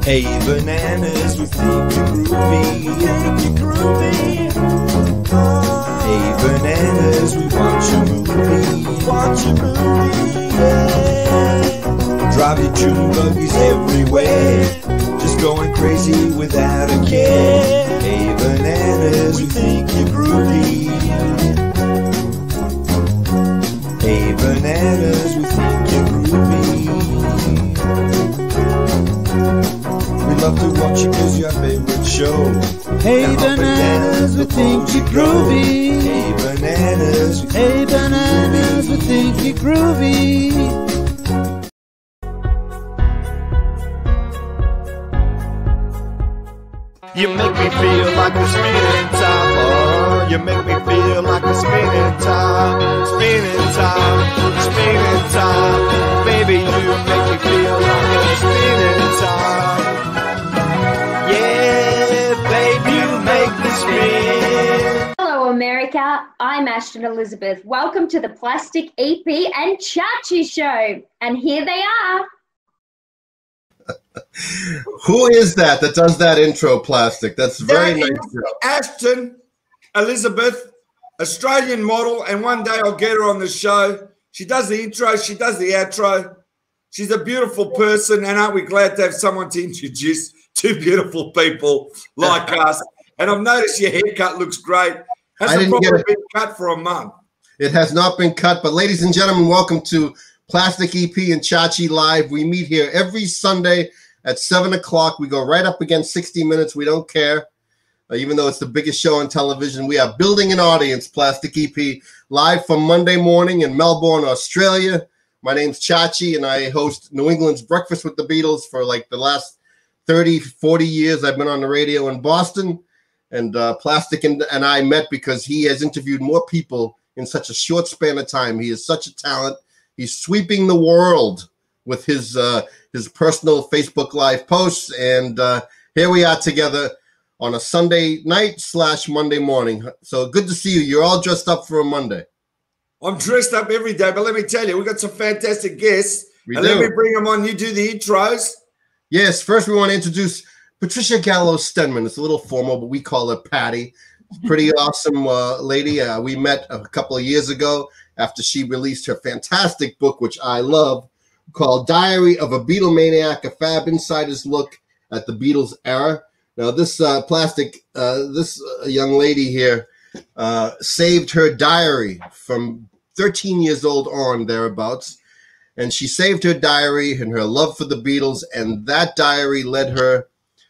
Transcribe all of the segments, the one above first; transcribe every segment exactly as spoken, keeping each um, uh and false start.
Hey bananas, we think you're groovy, think you're groovy. Hey bananas, we want your movie, want your movie, yeah. Drive your chewing buggies everywhere, just going crazy without a care. Hey bananas, we think you're groovy. Hey bananas, we think you're groovy. We love to watch you cause you're our favorite show. Hey now bananas, we think you're groovy. Hey bananas, we hey bananas, we think you're groovy. You make me feel like a spinning top. Oh, you make me feel like a spinning top. Spinning top, spinning top. Baby, you make me feel like a spinning top. Yeah, baby, you make me spin. Hello, America. I'm Ashton Elizabeth. Welcome to the Plastic E P and Chachi Show. And here they are. Who is that that does that intro, Plastic? That's very that nice. Ashton Elizabeth, Australian model, and one day I'll get her on the show. She does the intro, she does the outro. She's a beautiful person, and aren't we glad to have someone to introduce two beautiful people like us? And I've noticed your haircut looks great. Hasn't probably been cut for a month. It has not been cut, but ladies and gentlemen, welcome to Plastic E P and Chachi Live. We meet here every Sunday at seven o'clock. We go right up against sixty minutes. We don't care. Uh, even though it's the biggest show on television, we are building an audience, Plastic E P, live from Monday morning in Melbourne, Australia. My name's Chachi, and I host New England's Breakfast with the Beatles for like the last thirty, forty years. I've been on the radio in Boston, and uh, Plastic and, and I met because he has interviewed more people in such a short span of time. He is such a talent. He's sweeping the world with his uh, his personal Facebook Live posts, and uh, here we are together on a Sunday night slash Monday morning. So good to see you. You're all dressed up for a Monday. I'm dressed up every day, but let me tell you, we've got some fantastic guests. We and do. Let me bring them on. You do the intros. Yes, first we want to introduce Patricia Gallo-Stenman. It's a little formal, but we call her Patty. Pretty awesome uh, lady. Uh, we met a couple of years ago after she released her fantastic book, which I love, called Diary of a Beatlemaniac, a Fab Insider's Look at the Beatles Era. Now, this uh, plastic, uh, this uh, young lady here uh, saved her diary from thirteen years old on, thereabouts. And she saved her diary and her love for the Beatles, and that diary led her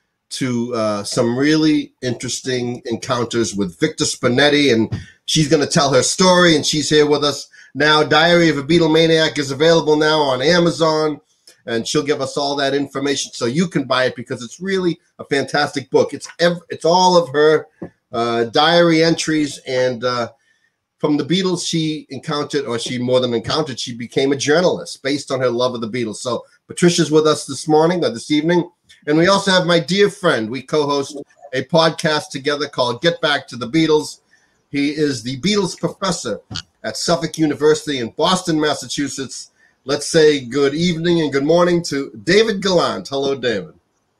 to uh, some really interesting encounters with Victor Spinetti, and she's going to tell her story, and she's here with us now. Diary of a Beatlemaniac is available now on Amazon, and she'll give us all that information so you can buy it because it's really a fantastic book. It's ev- it's all of her uh, diary entries, and uh, from the Beatles she encountered, or she more than encountered, she became a journalist based on her love of the Beatles. So Patricia's with us this morning or this evening. And we also have my dear friend. We co-host a podcast together called Get Back to the Beatles. He is the Beatles professor at Suffolk University in Boston, Massachusetts. Let's say good evening and good morning to David Gallant. Hello, David.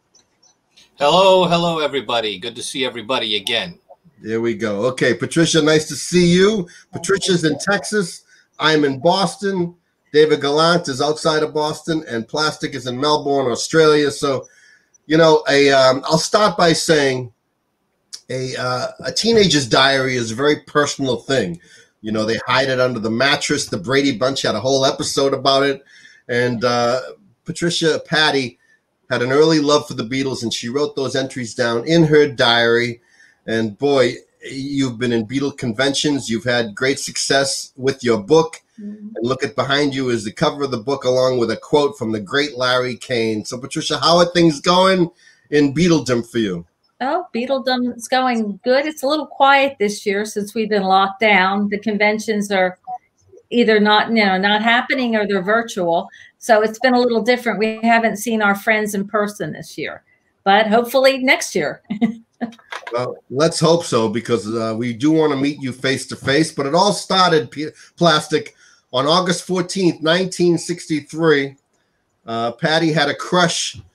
Hello, hello, everybody. Good to see everybody again. There we go. Okay, Patricia, nice to see you. Patricia's in Texas. I'm in Boston. David Gallant is outside of Boston, and Plastic is in Melbourne, Australia. So, you know, a um, I'll start by saying a uh, a teenager's diary is a very personal thing. You know, they hide it under the mattress. The Brady Bunch had a whole episode about it. And uh, Patricia, Patty, had an early love for the Beatles, and she wrote those entries down in her diary. And boy, you've been in Beatle conventions. You've had great success with your book. Mm-hmm. And look at behind you is the cover of the book along with a quote from the great Larry Kane. So, Patricia, how are things going in Beatledom for you? Oh, Beatledom is going good. It's a little quiet this year since we've been locked down. The conventions are either not, you know, not happening or they're virtual. So it's been a little different. We haven't seen our friends in person this year, but hopefully next year. Well, let's hope so, because uh, we do want to meet you face to face. But it all started, P- Plastic, on August fourteenth, nineteen sixty-three. Uh, Patty had a crush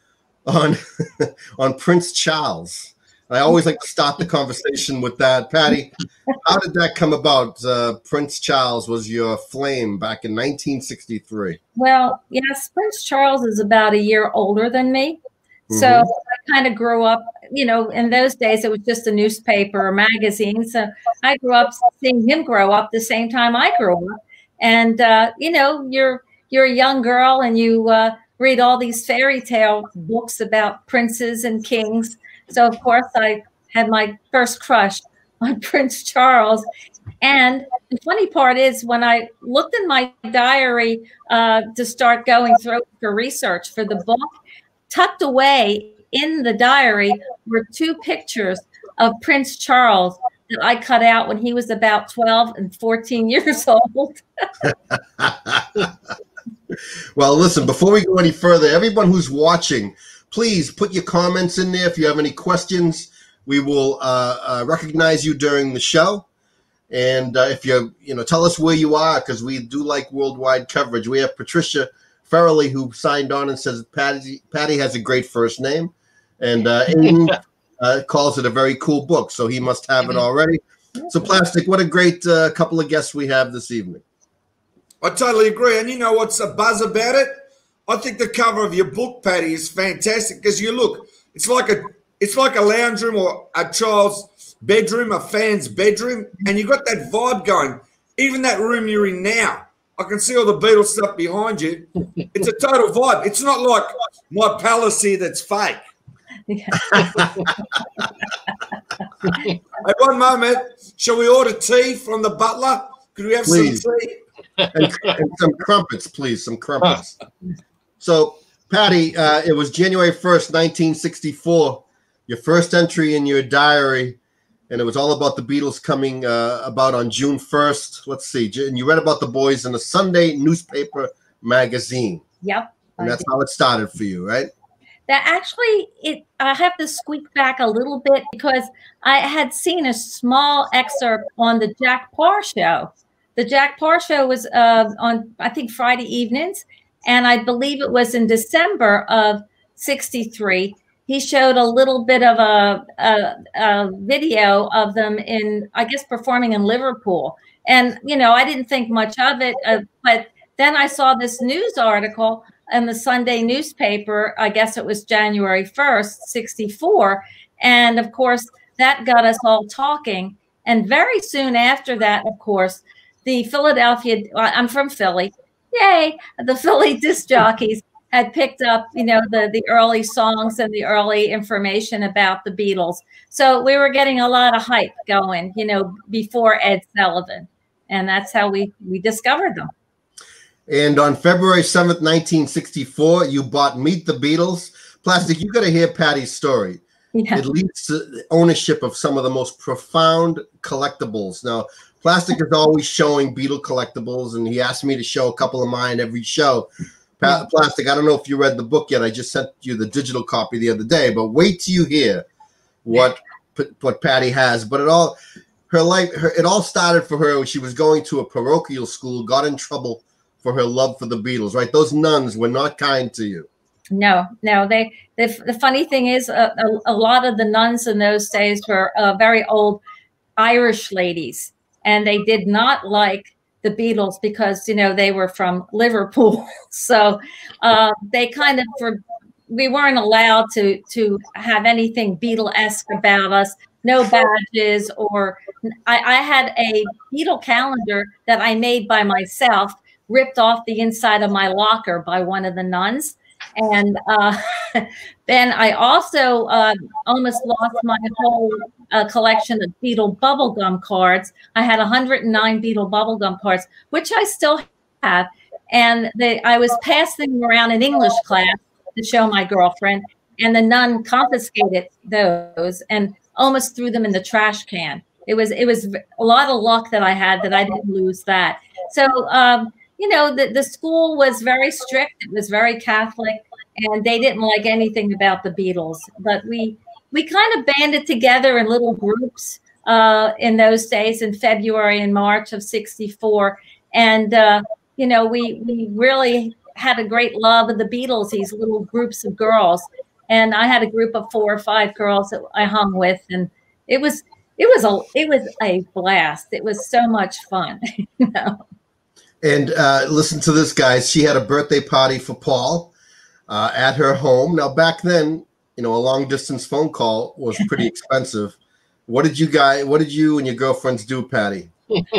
on on Prince Charles. I always like to start the conversation with that. Patty, how did that come about? Uh, Prince Charles was your flame back in nineteen sixty-three. Well, yes, Prince Charles is about a year older than me. So Mhm. I kind of grew up, you know, in those days, it was just a newspaper or magazine. So I grew up seeing him grow up the same time I grew up. And, uh, you know, you're you're a young girl and you uh, read all these fairy tale books about princes and kings. So, of course, I had my first crush on Prince Charles. And the funny part is when I looked in my diary uh, to start going through for research for the book, tucked away in the diary were two pictures of Prince Charles that I cut out when he was about twelve and fourteen years old. Well, listen, before we go any further, everyone who's watching, please put your comments in there. If you have any questions, we will uh, uh, recognize you during the show. And uh, if you, you know, tell us where you are, because we do like worldwide coverage. We have Patricia Farrelly, who signed on and says Patty, Patty has a great first name. And uh, Aiden uh, calls it a very cool book, so he must have it already. So, Plastic, what a great uh, couple of guests we have this evening. I totally agree. And you know what's a buzz about it? I think the cover of your book, Patty, is fantastic because you look, it's like a it's like a lounge room or a child's bedroom, a fan's bedroom, and you got that vibe going. Even that room you're in now, I can see all the Beatles stuff behind you. It's a total vibe. It's not like my palace here that's fake. Yeah. At one moment, shall we order tea from the butler? Could we have Please. some tea? And, and some crumpets, please, some crumpets. So, Patty, uh, it was January first, nineteen sixty-four, your first entry in your diary, and it was all about the Beatles coming uh, about on June first. Let's see. And you read about the boys in a Sunday newspaper magazine. Yep. And I that's did. how it started for you, right? That actually, it I have to squeak back a little bit because I had seen a small excerpt on the Jack Parr show. The Jack Parr show was uh, on, I think, Friday evenings, and I believe it was in December of sixty-three. He showed a little bit of a, a, a video of them in, I guess, performing in Liverpool. And, you know, I didn't think much of it, uh, but then I saw this news article in the Sunday newspaper. I guess it was January first, sixty-four. And, of course, that got us all talking. And very soon after that, of course, the Philadelphia, I'm from Philly, yay, the Philly disc jockeys had picked up, you know, the, the early songs and the early information about the Beatles. So we were getting a lot of hype going, you know, before Ed Sullivan. And that's how we, we discovered them. And on February seventh, nineteen sixty-four, you bought Meet the Beatles. Plastic, you got to hear Patty's story. Yeah. It leads to ownership of some of the most profound collectibles. Now, Plastic is always showing Beatle collectibles, and he asked me to show a couple of mine every show. Pa- Plastic, I don't know if you read the book yet. I just sent you the digital copy the other day, but wait till you hear what what Patty has. But it all, her life, her, it all started for her when she was going to a parochial school, got in trouble for her love for the Beatles, right? Those nuns were not kind to you. No, no. They. The, the funny thing is, uh, a, a lot of the nuns in those days were uh, very old Irish ladies, and they did not like the Beatles because, you know, they were from Liverpool. So uh, they kind of, for, we weren't allowed to to have anything Beatle-esque about us. No badges, or I, I had a Beatle calendar that I made by myself, ripped off the inside of my locker by one of the nuns. And uh, then I also uh, almost lost my whole uh, collection of Beatle bubblegum cards. I had one hundred nine Beatle bubblegum cards, which I still have. And they, I was passing them around in English class to show my girlfriend, and the nun confiscated those and almost threw them in the trash can. It was it was a lot of luck that I had that I didn't lose that. So, um, you know, the, the school was very strict. It was very Catholic, and they didn't like anything about the Beatles. But we we kind of banded together in little groups uh, in those days in February and March of sixty-four. And, uh, you know, we, we really had a great love of the Beatles, these little groups of girls. And I had a group of four or five girls that I hung with, and it was it was a it was a blast. It was so much fun. You know? And uh, listen to this, guys. She had a birthday party for Paul uh, at her home. Now, back then, you know, a long distance phone call was pretty expensive. What did you guys? What did you and your girlfriends do, Patty?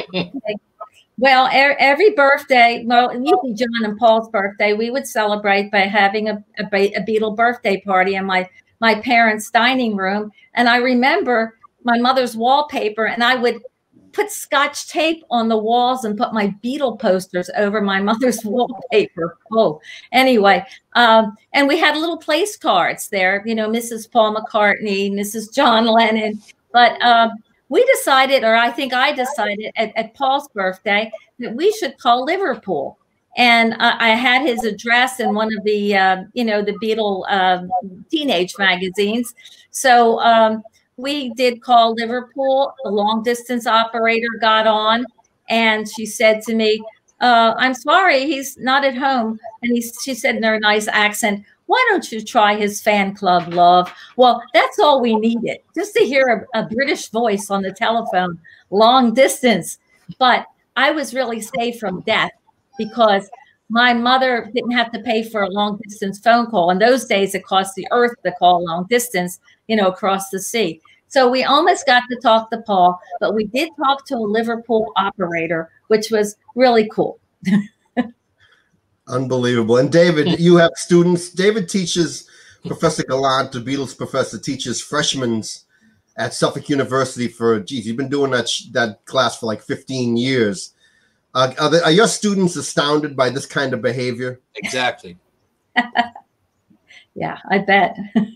Well, er, every birthday, well, usually John and Paul's birthday, we would celebrate by having a, a, a Beatle birthday party in my, my parents' dining room. And I remember my mother's wallpaper, and I would put Scotch tape on the walls and put my Beatle posters over my mother's wallpaper. Oh, anyway. Um, and we had little place cards there, you know, Missus Paul McCartney, Missus John Lennon. But um, we decided, or I think I decided at, at Paul's birthday, that we should call Liverpool. And uh, I had his address in one of the, uh, you know, the Beatle uh, teenage magazines. So um, we did call Liverpool. The long distance operator got on, and she said to me, uh, I'm sorry, he's not at home. And he, she said in her nice accent, why don't you try his fan club, love? Well, that's all we needed, just to hear a, a British voice on the telephone, long distance. But I was really safe from death because my mother didn't have to pay for a long distance phone call. In those days, it cost the earth to call long distance, you know, across the sea. So we almost got to talk to Paul, but we did talk to a Liverpool operator, which was really cool. Unbelievable. And David, you have students. David teaches, Professor Gallant, the Beatles professor, teaches freshmen at Suffolk University for, geez, you've been doing that that class for like fifteen years. Uh, are, they, are your students astounded by this kind of behavior? Exactly. Yeah, I bet.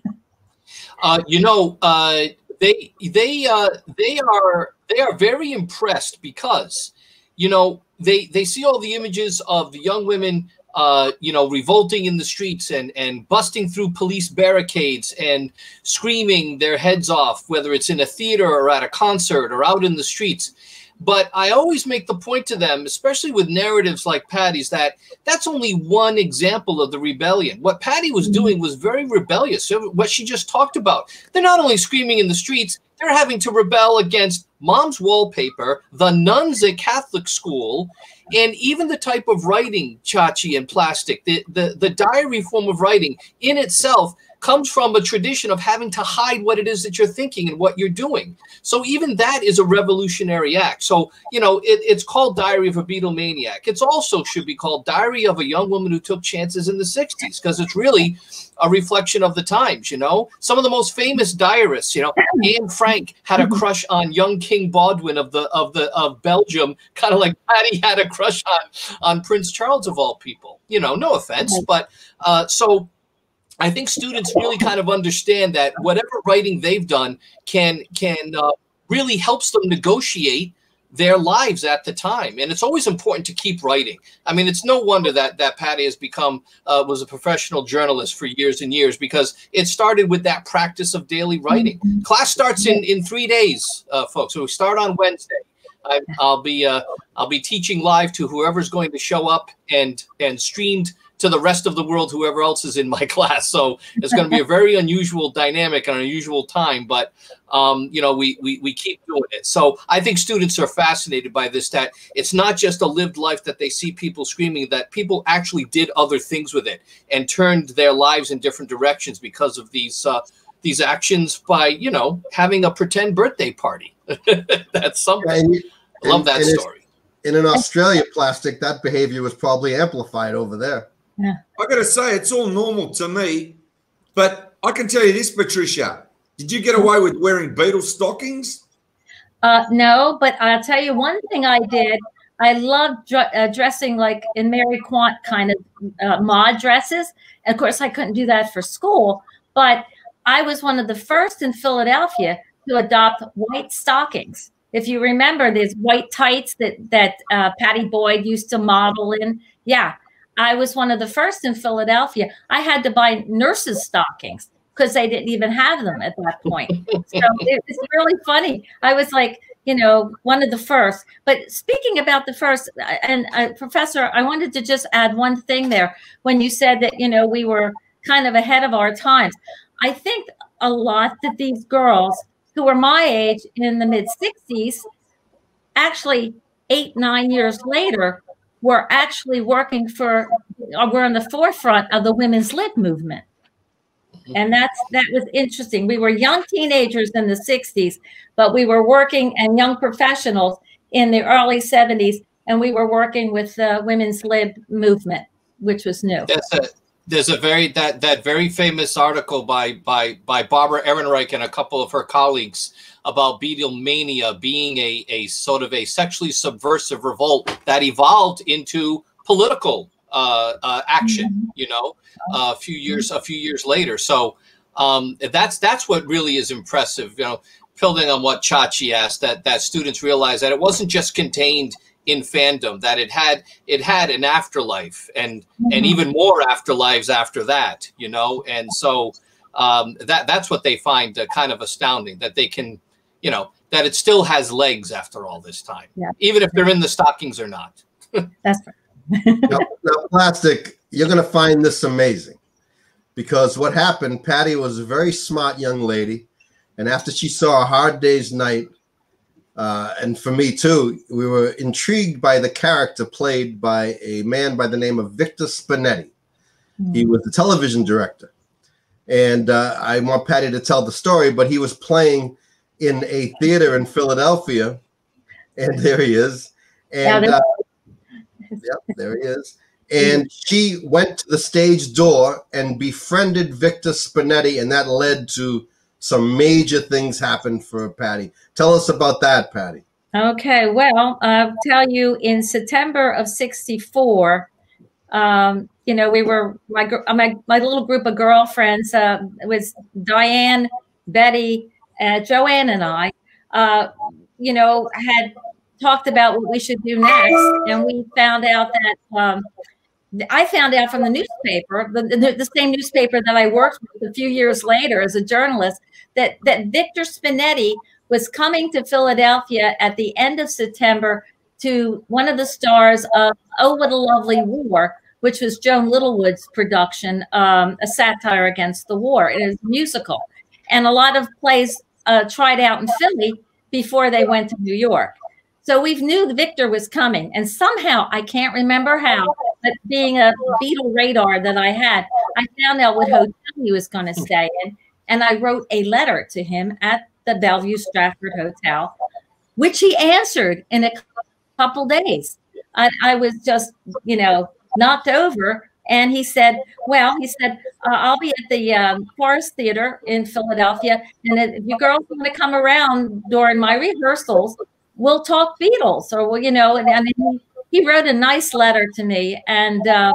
uh, you know, uh, they they uh, they are they are very impressed because, you know, they they see all the images of the young women, uh, you know, revolting in the streets and and busting through police barricades and screaming their heads off, whether it's in a theater or at a concert or out in the streets. But I always make the point to them, especially with narratives like Patty's, that that's only one example of the rebellion. What Patty was doing was very rebellious. What she just talked about. They're not only screaming in the streets, they're having to rebel against mom's wallpaper, the nuns at Catholic school, and even the type of writing, Chachi and Plastic. The, the, the diary form of writing in itself comes from a tradition of having to hide what it is that you're thinking and what you're doing. So even that is a revolutionary act. So, you know, it, it's called Diary of a Beatlemaniac. It's also should be called Diary of a Young Woman Who Took Chances in the sixties, because it's really a reflection of the times, you know. Some of the most famous diarists, you know, Anne Frank had a crush on young King Baldwin of the of the of Belgium, kind of like Patty had a crush on on Prince Charles of all people. You know, no offense, but uh, so I think students really kind of understand that whatever writing they've done can can uh, really helps them negotiate their lives at the time. And it's always important to keep writing. I mean, it's no wonder that that Patty has become, uh, was a professional journalist for years and years, because it started with that practice of daily writing. Class starts in, in three days, uh, folks. So we start on Wednesday. I, I'll be uh, I'll be teaching live to whoever's going to show up, and and streamed to the rest of the world, whoever else is in my class. So it's going to be a very unusual dynamic and unusual time, but um, you know, we, we, we keep doing it. So I think students are fascinated by this, that it's not just a lived life that they see people screaming, that people actually did other things with it and turned their lives in different directions because of these, uh, these actions by, you know, having a pretend birthday party. That's something. And, I love that story. In an Australia, Plastic, that behavior was probably amplified over there. Yeah. I got to say, it's all normal to me, but I can tell you this, Patricia. Did you get away with wearing Beatles stockings? Uh, no, but I'll tell you one thing I did. I loved dr uh, dressing like in Mary Quant kind of uh, mod dresses. And of course, I couldn't do that for school, but I was one of the first in Philadelphia to adopt white stockings. If you remember, there's white tights that, that uh, Patty Boyd used to model in. Yeah. I was one of the first in Philadelphia. I had to buy nurses' stockings because they didn't even have them at that point. So it was really funny. I was like, you know, one of the first. But speaking about the first, and uh, Professor, I wanted to just add one thing there. When you said that, you know, we were kind of ahead of our times. I think a lot that these girls who were my age in the mid sixties, actually eight, nine years later, were actually working for, or were on the forefront of the women's lib movement. And that's that was interesting. We were young teenagers in the sixties, but we were working, and young professionals in the early seventies, and we were working with the women's lib movement, which was new. That's a, there's a very that that very famous article by by by Barbara Ehrenreich and a couple of her colleagues about Beatlemania being a a sort of a sexually subversive revolt that evolved into political uh, uh, action. Mm-hmm. You know, uh, a few years a few years later. So um, that's that's what really is impressive. You know, building on what Chachi asked, that that students realize that it wasn't just contained in fandom, that it had it had an afterlife, and mm-hmm. and even more afterlives after that, you know. And so um, that that's what they find uh, kind of astounding, that they can, you know, that it still has legs after all this time, yeah. even if they're in the stockings or not. That's right. now, now, Plastic, you're going to find this amazing, because what happened, Patty was a very smart young lady, and after she saw A Hard Day's Night, uh, and for me too, we were intrigued by the character played by a man by the name of Victor Spinetti. Mm-hmm. He was the television director, and uh, I want Patty to tell the story, but he was playing in a theater in Philadelphia, and there he is, and uh, yep, there he is. And she went to the stage door and befriended Victor Spinetti, and that led to some major things happened for Patty. Tell us about that, Patty. Okay, well, I'll tell you, in September of sixty-four, um, you know, we were, my, my, my little group of girlfriends, uh, it was Diane, Betty, uh, Joanne, and I, uh, you know, had talked about what we should do next. And we found out that, um, I found out from the newspaper, the, the, the same newspaper that I worked with a few years later as a journalist, that, that Victor Spinetti was coming to Philadelphia at the end of September to one of the stars of Oh, What a Lovely War, which was Joan Littlewood's production, um, a satire against the war. It is a musical. And a lot of plays uh, tried out in Philly before they went to New York. So we knew Victor was coming. And somehow, I can't remember how, but being a Beatle radar that I had, I found out what hotel he was going to stay in. And I wrote a letter to him at the Bellevue Stratford Hotel, which he answered in a couple days. I, I was just, you know, knocked over. And he said, well, he said, uh, I'll be at the um, Forest Theater in Philadelphia. And if you girls want to come around during my rehearsals, we'll talk Beatles, or, well, you know, and, and he, he wrote a nice letter to me. And uh,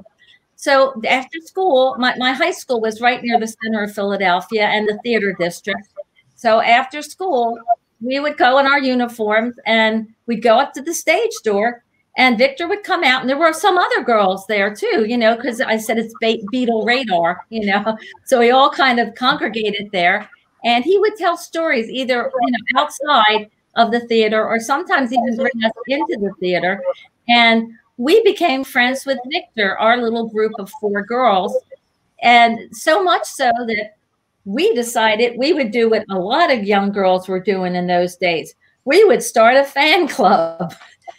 so after school, my, my high school was right near the center of Philadelphia and the theater district. So after school, we would go in our uniforms and we'd go up to the stage door, and Victor would come out, and there were some other girls there too, you know, because I said it's Be- Beatle radar, you know, so we all kind of congregated there, and he would tell stories either, you know, outside of the theater, or sometimes even bring us into the theater. And we became friends with Victor, our little group of four girls. And so much so that we decided we would do what a lot of young girls were doing in those days. We would start a fan club.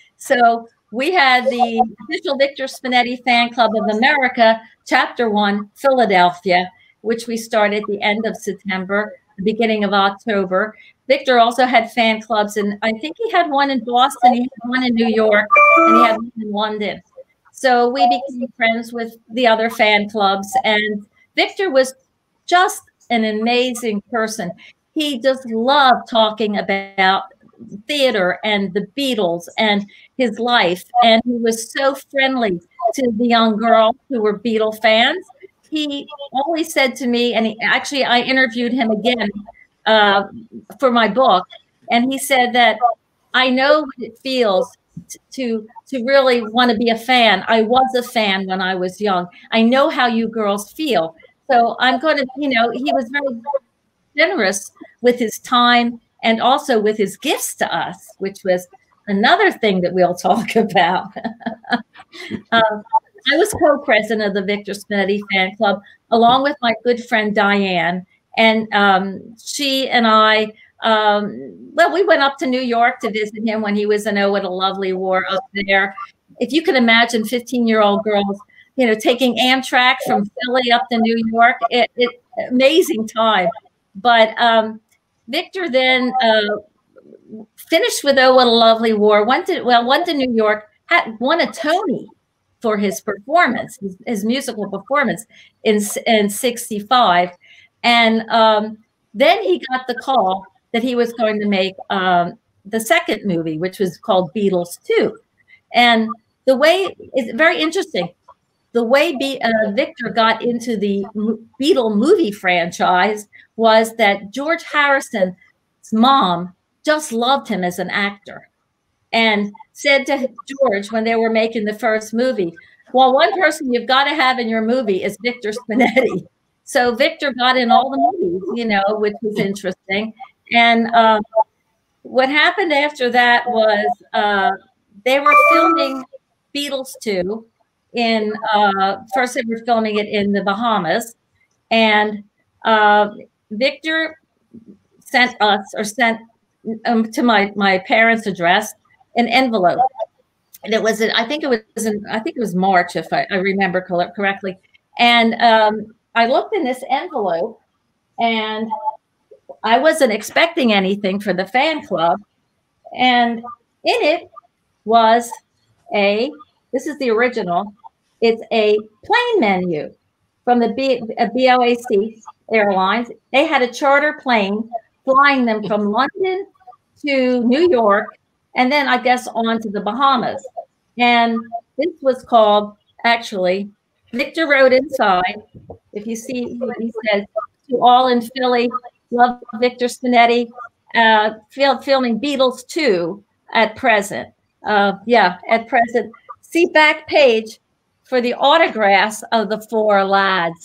So we had the official Victor Spinetti Fan Club of America, Chapter One, Philadelphia, which we started at the end of September, the beginning of October. Victor also had fan clubs, and I think he had one in Boston, he had one in New York, and he had one in London. So we became friends with the other fan clubs, and Victor was just an amazing person. He just loved talking about theater and the Beatles and his life, and he was so friendly to the young girls who were Beatle fans. He always said to me, and he, actually I interviewed him again uh, for my book, and he said that I know what it feels t- to to really want to be a fan. I was a fan when I was young. I know how you girls feel. So I'm going to, you know, he was very generous with his time and also with his gifts to us, which was another thing that we'll talk about. um, I was co-president of the Victor Spinetti Fan Club, along with my good friend Diane. And um, she and I, um, well, we went up to New York to visit him when he was in Oh, What a Lovely War up there. If you can imagine fifteen-year-old girls, you know, taking Amtrak from Philly up to New York, it, it amazing time. But um, Victor then uh, finished with Oh, What a Lovely War, went to, well, went to New York, had won a Tony for his performance, his, his musical performance in, in sixty-five. And um, then he got the call that he was going to make um, the second movie, which was called Beatles two. And the way, it's very interesting, the way B, uh, Victor got into the Beatle movie franchise was that George Harrison's mom just loved him as an actor and said to George when they were making the first movie, well, one person you've got to have in your movie is Victor Spinetti. So Victor got in all the movies, you know, which was interesting. And um, what happened after that was uh, they were filming Beatles two in, uh, first they were filming it in the Bahamas. And uh, Victor sent us, or sent um, to my, my parents' address, an envelope. And it was, I think it was, in, I think it was March, if I, I remember correctly. And um, I looked in this envelope, and I wasn't expecting anything for the fan club. And in it was a, this is the original, it's a plane menu from the B, B O A C Airlines. They had a charter plane flying them from London to New York, and then I guess on to the Bahamas. And this was called, actually, Victor wrote inside, if you see, he says, to all in Philly, love Victor Spinetti, uh, filming Beatles two at present. Uh, yeah, at present. See back page for the autographs of the four lads.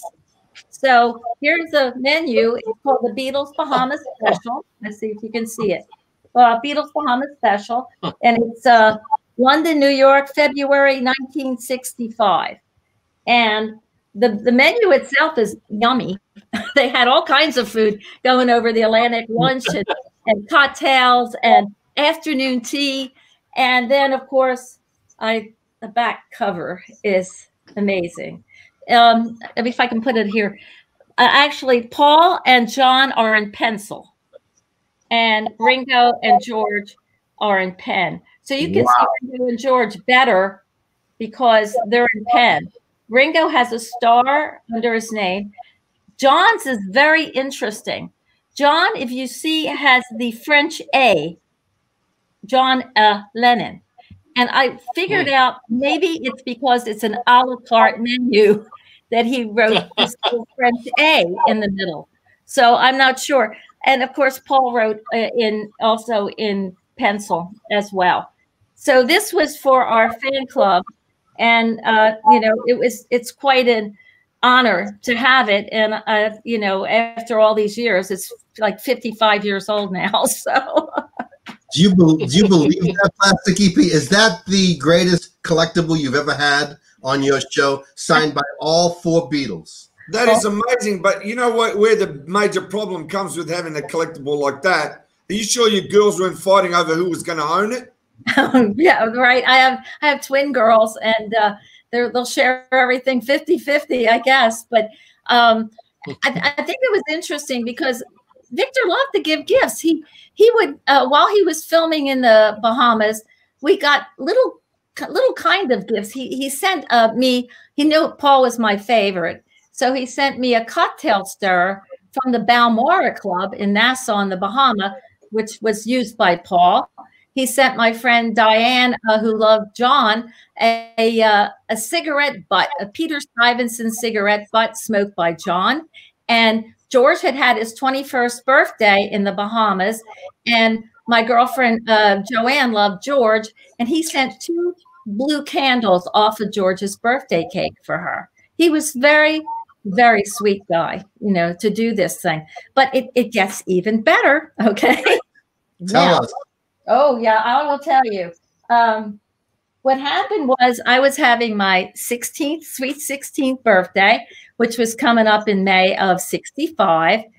So here's a menu. It's called the Beatles Bahamas Special. Let's see if you can see it. Uh, Beatles Bahamas Special. And it's uh, London, New York, February nineteen sixty-five. And the, the menu itself is yummy. They had all kinds of food going over the Atlantic, lunch and, and cocktails and afternoon tea. And then, of course, I the back cover is amazing. Um, if I can put it here. Uh, actually, Paul and John are in pencil. And Ringo and George are in pen. So you can wow. see Ringo and George better because they're in pen. Ringo has a star under his name. John's is very interesting. John, if you see, has the French A, John uh, Lennon. And I figured out maybe it's because it's an a la carte menu that he wrote this little French A in the middle. So I'm not sure. And of course, Paul wrote uh, in also in pencil as well. So this was for our fan club. And, uh, you know, it was, it's quite an honor to have it. And, uh, you know, after all these years, it's like fifty-five years old now. So do you, be, do you believe that plastic E P? Is that the greatest collectible you've ever had on your show, signed by all four Beatles? That is amazing. But you know what, where the major problem comes with having a collectible like that? Are you sure your girls weren't fighting over who was going to own it? Yeah, right. I have I have twin girls, and uh, they'll share everything fifty fifty, I guess. But um, I, I think it was interesting because Victor loved to give gifts. He he would uh, while he was filming in the Bahamas, we got little little kind of gifts. He he sent uh, me. He knew Paul was my favorite, so he sent me a cocktail stirrer from the Balmoral Club in Nassau in the Bahama, which was used by Paul. He sent my friend Diane, uh, who loved John, a, a, uh, a cigarette butt, a Peter Stuyvesant cigarette butt smoked by John. And George had had his twenty-first birthday in the Bahamas. And my girlfriend, uh, Joanne, loved George. And he sent two blue candles off of George's birthday cake for her. He was very, very sweet guy, you know, to do this thing. But it, it gets even better, okay? Tell now, us. Oh, yeah, I will tell you. Um, what happened was I was having my sixteenth, sweet sixteenth birthday, which was coming up in May of sixty-five.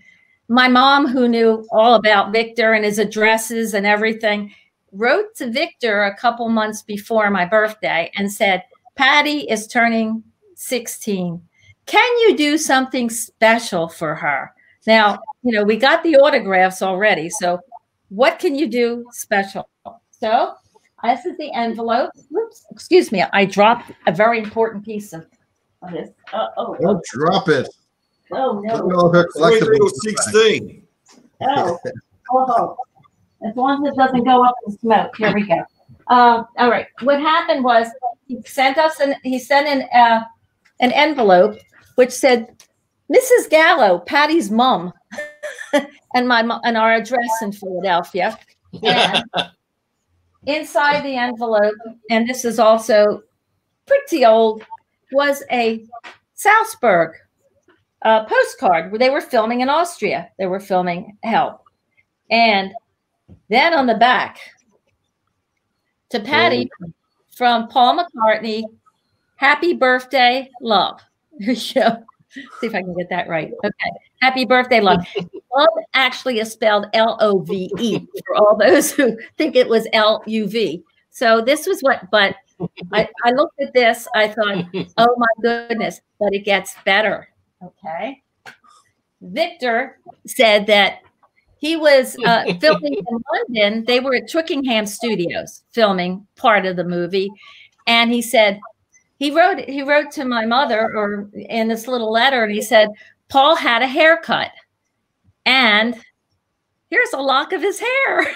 my mom, who knew all about Victor and his addresses and everything, wrote to Victor a couple months before my birthday and said, Patty is turning sixteen. Can you do something special for her? Now, you know, we got the autographs already. So what can you do special? So this is the envelope. Whoops, excuse me. I dropped a very important piece of, of this. Uh, oh, Don't drop it. Oh, no. Look at all her Sweet little collectibles. sixteen. Oh, oh, as long as it doesn't go up in smoke. Here we go. Uh, all right. What happened was he sent us an he sent an uh, an envelope which said, Missus Gallo, Patty's mom, and my mo- and our address in Philadelphia. And inside the envelope, and this is also pretty old, was a Salzburg uh, postcard where they were filming in Austria. They were filming Help. And then on the back, to Patty from Paul McCartney, happy birthday, love. Here you go. See if I can get that right. Okay. Happy birthday, love. Love actually is spelled L O V E for all those who think it was L U V. So this was what, but I, I looked at this. I thought, oh my goodness, but it gets better. Okay. Victor said that he was uh, filming in London. They were at Twickenham Studios filming part of the movie. And he said, he wrote, he wrote to my mother or in this little letter, and he said, Paul had a haircut. And here's a lock of his hair.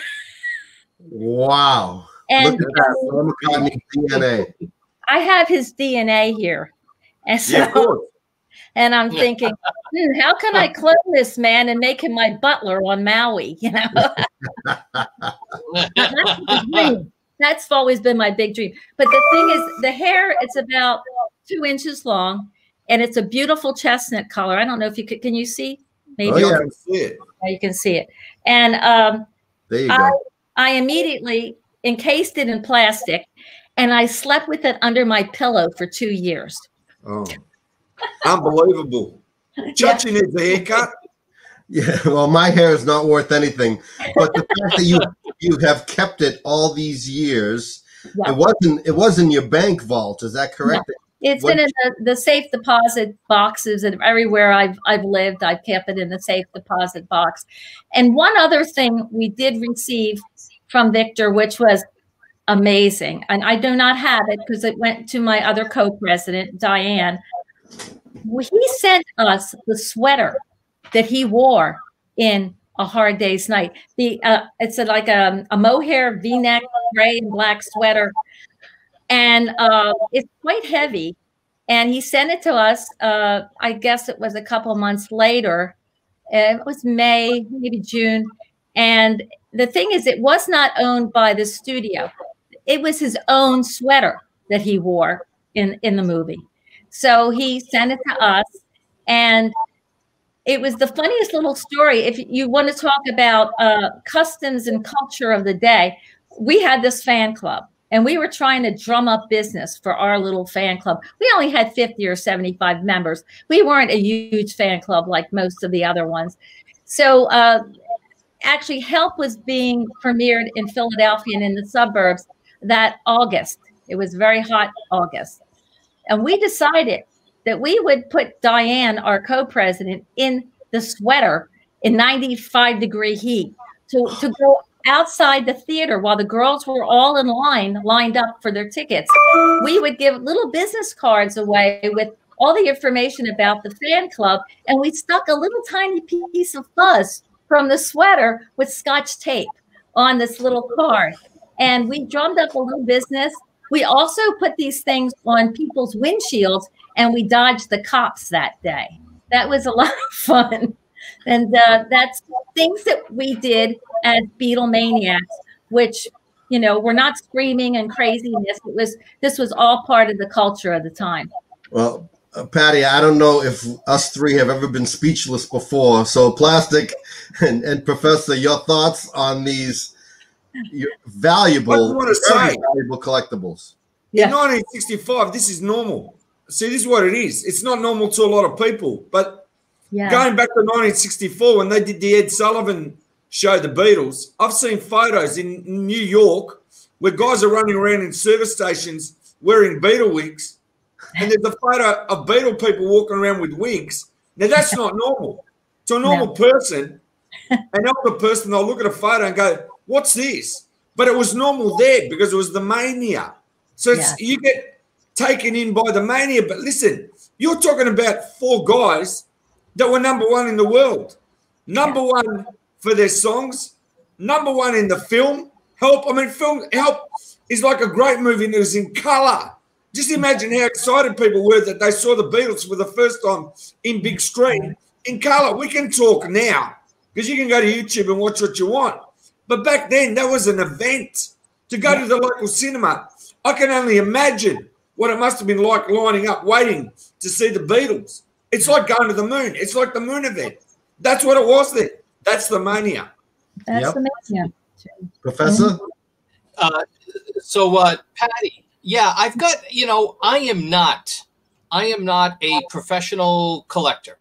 Wow. And look at that. Paul McCartney D N A. I have his D N A here. And so, Yeah, of course. and I'm thinking, hmm, how can I clone this man and make him my butler on Maui? You know, that's the dream. That's always been my big dream. But the thing is, the hair, it's about two inches long, and it's a beautiful chestnut color. I don't know if you could, can you see? Maybe Oh, yeah. I can see it. you can see it. And um, There you I, go. I immediately encased it in plastic, and I slept with it under my pillow for two years. Oh, unbelievable. Chachi needs a haircut. Yeah, well, my hair is not worth anything, but the fact that you you have kept it all these years, Yeah. it wasn't it was in your bank vault. Is that correct? It's What- been in the, the safe deposit boxes, and everywhere I've I've lived, I've kept it in the safe deposit box. And one other thing we did receive from Victor, which was amazing, and I do not have it because it went to my other co-president, Diane. He sent us the sweater that he wore in A Hard Day's Night. The uh, it's a, like a, a mohair V-neck, gray and black sweater. And uh, it's quite heavy. And he sent it to us. Uh, I guess it was a couple months later. Uh, it was May, maybe June. And the thing is, it was not owned by the studio. It was his own sweater that he wore in, in the movie. So he sent it to us. And it was the funniest little story. If you want to talk about uh, customs and culture of the day, we had this fan club. And we were trying to drum up business for our little fan club. We only had fifty or seventy-five members. We weren't a huge fan club like most of the other ones. So uh, actually, Help was being premiered in Philadelphia and in the suburbs that August. It was very hot August. And we decided that we would put Diane, our co-president, in the sweater in ninety-five degree heat to, to go outside the theater while the girls were all in line, lined up for their tickets. We would give little business cards away with all the information about the fan club, and we stuck a little tiny piece of fuzz from the sweater with Scotch tape on this little card. And we drummed up a little business. We also put these things on people's windshields, and we dodged the cops that day. That was a lot of fun. And uh, that's things that we did as Beatlemaniacs, which, you know, we're not screaming and craziness. It was, this was all part of the culture of the time. Well, uh, Patty, I don't know if us three have ever been speechless before. So, Plastic and, and Professor, your thoughts on these your valuable, What do you want to very say? valuable collectibles? Yeah. In nineteen sixty-five, this is normal. See, this is what it is. It's not normal to a lot of people, but Yeah. Going back to nineteen sixty-four when they did the Ed Sullivan show, The Beatles, I've seen photos in New York where guys are running around in service stations wearing Beatle wigs, and there's a photo of Beatle people walking around with wigs. Now, that's not normal. To a normal no. person, an older person, they'll look at a photo and go, what's this? But it was normal there because it was the mania. So it's, yeah. you get taken in by the mania. But listen, you're talking about four guys that were number one in the world. Number yeah. one for their songs. Number one in the film. Help. I mean, film Help is like a great movie and it was in colour. Just imagine how excited people were that they saw the Beatles for the first time in big screen in colour. We can talk now because you can go to YouTube and watch what you want. But back then, that was an event. To go to the local cinema, I can only imagine what it must have been like lining up, waiting to see the Beatles. It's like going to the moon. It's like the moon event. That's what it was then. That's the mania. That's yep. the mania. Professor? Uh, so, uh, Patty, yeah, I've got, you know, I am not, I am not a professional collector.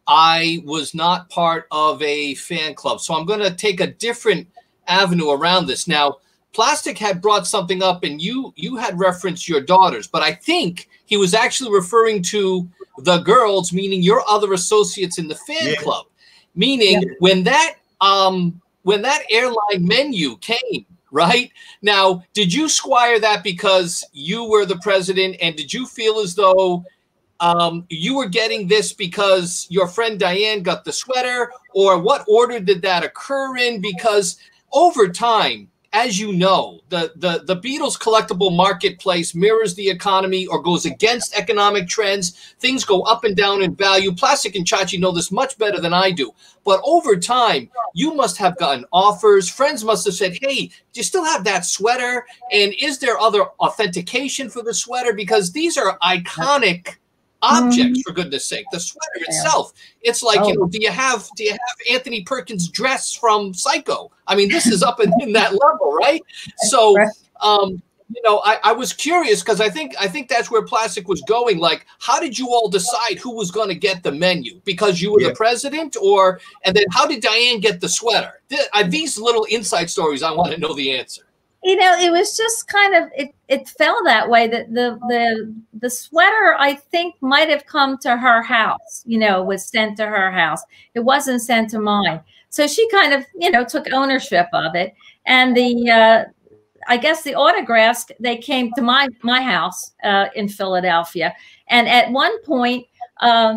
I was not part of a fan club. So I'm going to take a different avenue around this. Now, Plastic had brought something up and you you had referenced your daughters, but I think he was actually referring to the girls, meaning your other associates in the fan yeah. club. Meaning yeah. when that um when that airline menu came, right? Now, did you squire that because you were the president, and did you feel as though um, you were getting this because your friend Diane got the sweater, or what order did that occur in? Because over time, as you know, the, the, the Beatles collectible marketplace mirrors the economy or goes against economic trends. Things go up and down in value. Plastic and Chachi know this much better than I do. But over time, you must have gotten offers. Friends must have said, hey, do you still have that sweater? And is there other authentication for the sweater? Because these are iconic objects, for goodness sake. The sweater itself, it's like, oh. you know, do you have do you have Anthony Perkins' dress from Psycho? I mean, this is up in, in that level, right? So, um, you know, I, I was curious because I think I think that's where Plastic was going. Like, how did you all decide who was going to get the menu? Because you were yeah. the president, or and then how did Diane get the sweater? Th- uh, these little inside stories, I want to know the answer. You know, it was just kind of it. It fell that way. That the the the sweater, I think, might have come to her house. You know, was sent to her house. It wasn't sent to mine. So she kind of, you know, took ownership of it. And the, uh, I guess the autographs, they came to my my house uh, in Philadelphia. And at one point, uh,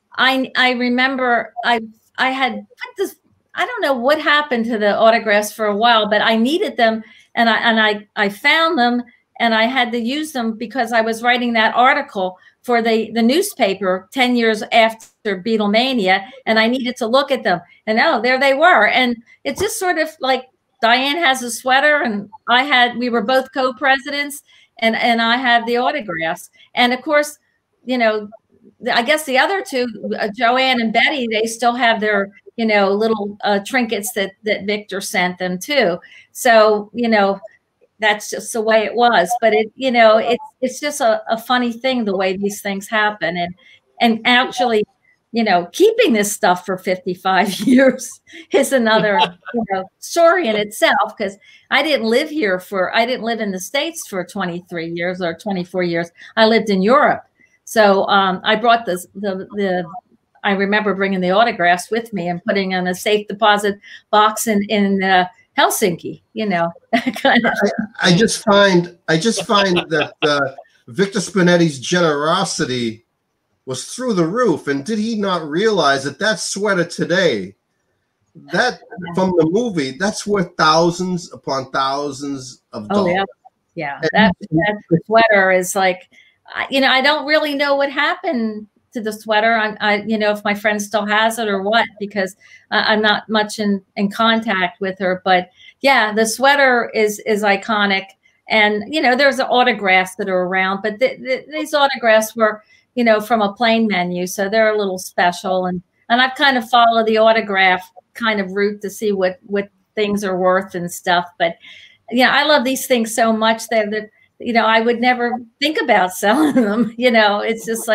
I I remember I I had put this. I don't know what happened to the autographs for a while, but I needed them. And I and I, I found them, and I had to use them because I was writing that article for the, the newspaper ten years after Beatlemania, and I needed to look at them. And oh, there they were. And it's just sort of like Diane has a sweater, and I had, we were both co-presidents, and, and I had the autographs. And of course, you know, I guess the other two, uh, Joanne and Betty, they still have their, you know, little uh, trinkets that, that Victor sent them too. So, you know, that's just the way it was. But it, you know, it's it's just a, a funny thing the way these things happen, and and actually, you know, keeping this stuff for fifty-five years is another you know story in itself. Because I didn't live here for I didn't live in the States for twenty-three years or twenty-four years. I lived in Europe, so um, I brought this the the. I remember bringing the autographs with me and putting in a safe deposit box in in uh, Helsinki. You know, kind of. I, I just find I just find that uh, Victor Spinetti's generosity was through the roof, and did he not realize that that sweater today, that from the movie, that's worth thousands upon thousands of dollars. Oh yeah, yeah. That that sweater is like, you know, I don't really know what happened to the sweater. I, I, you know, if my friend still has it or what, because uh, I'm not much in, in contact with her. But yeah, the sweater is is iconic, and you know, there's autographs that are around, but th th these autographs were, you know, from a plain menu, so they're a little special. And and I've kind of followed the autograph kind of route to see what what things are worth and stuff. But yeah, I love these things so much that that you know, I would never think about selling them. You know, it's just like,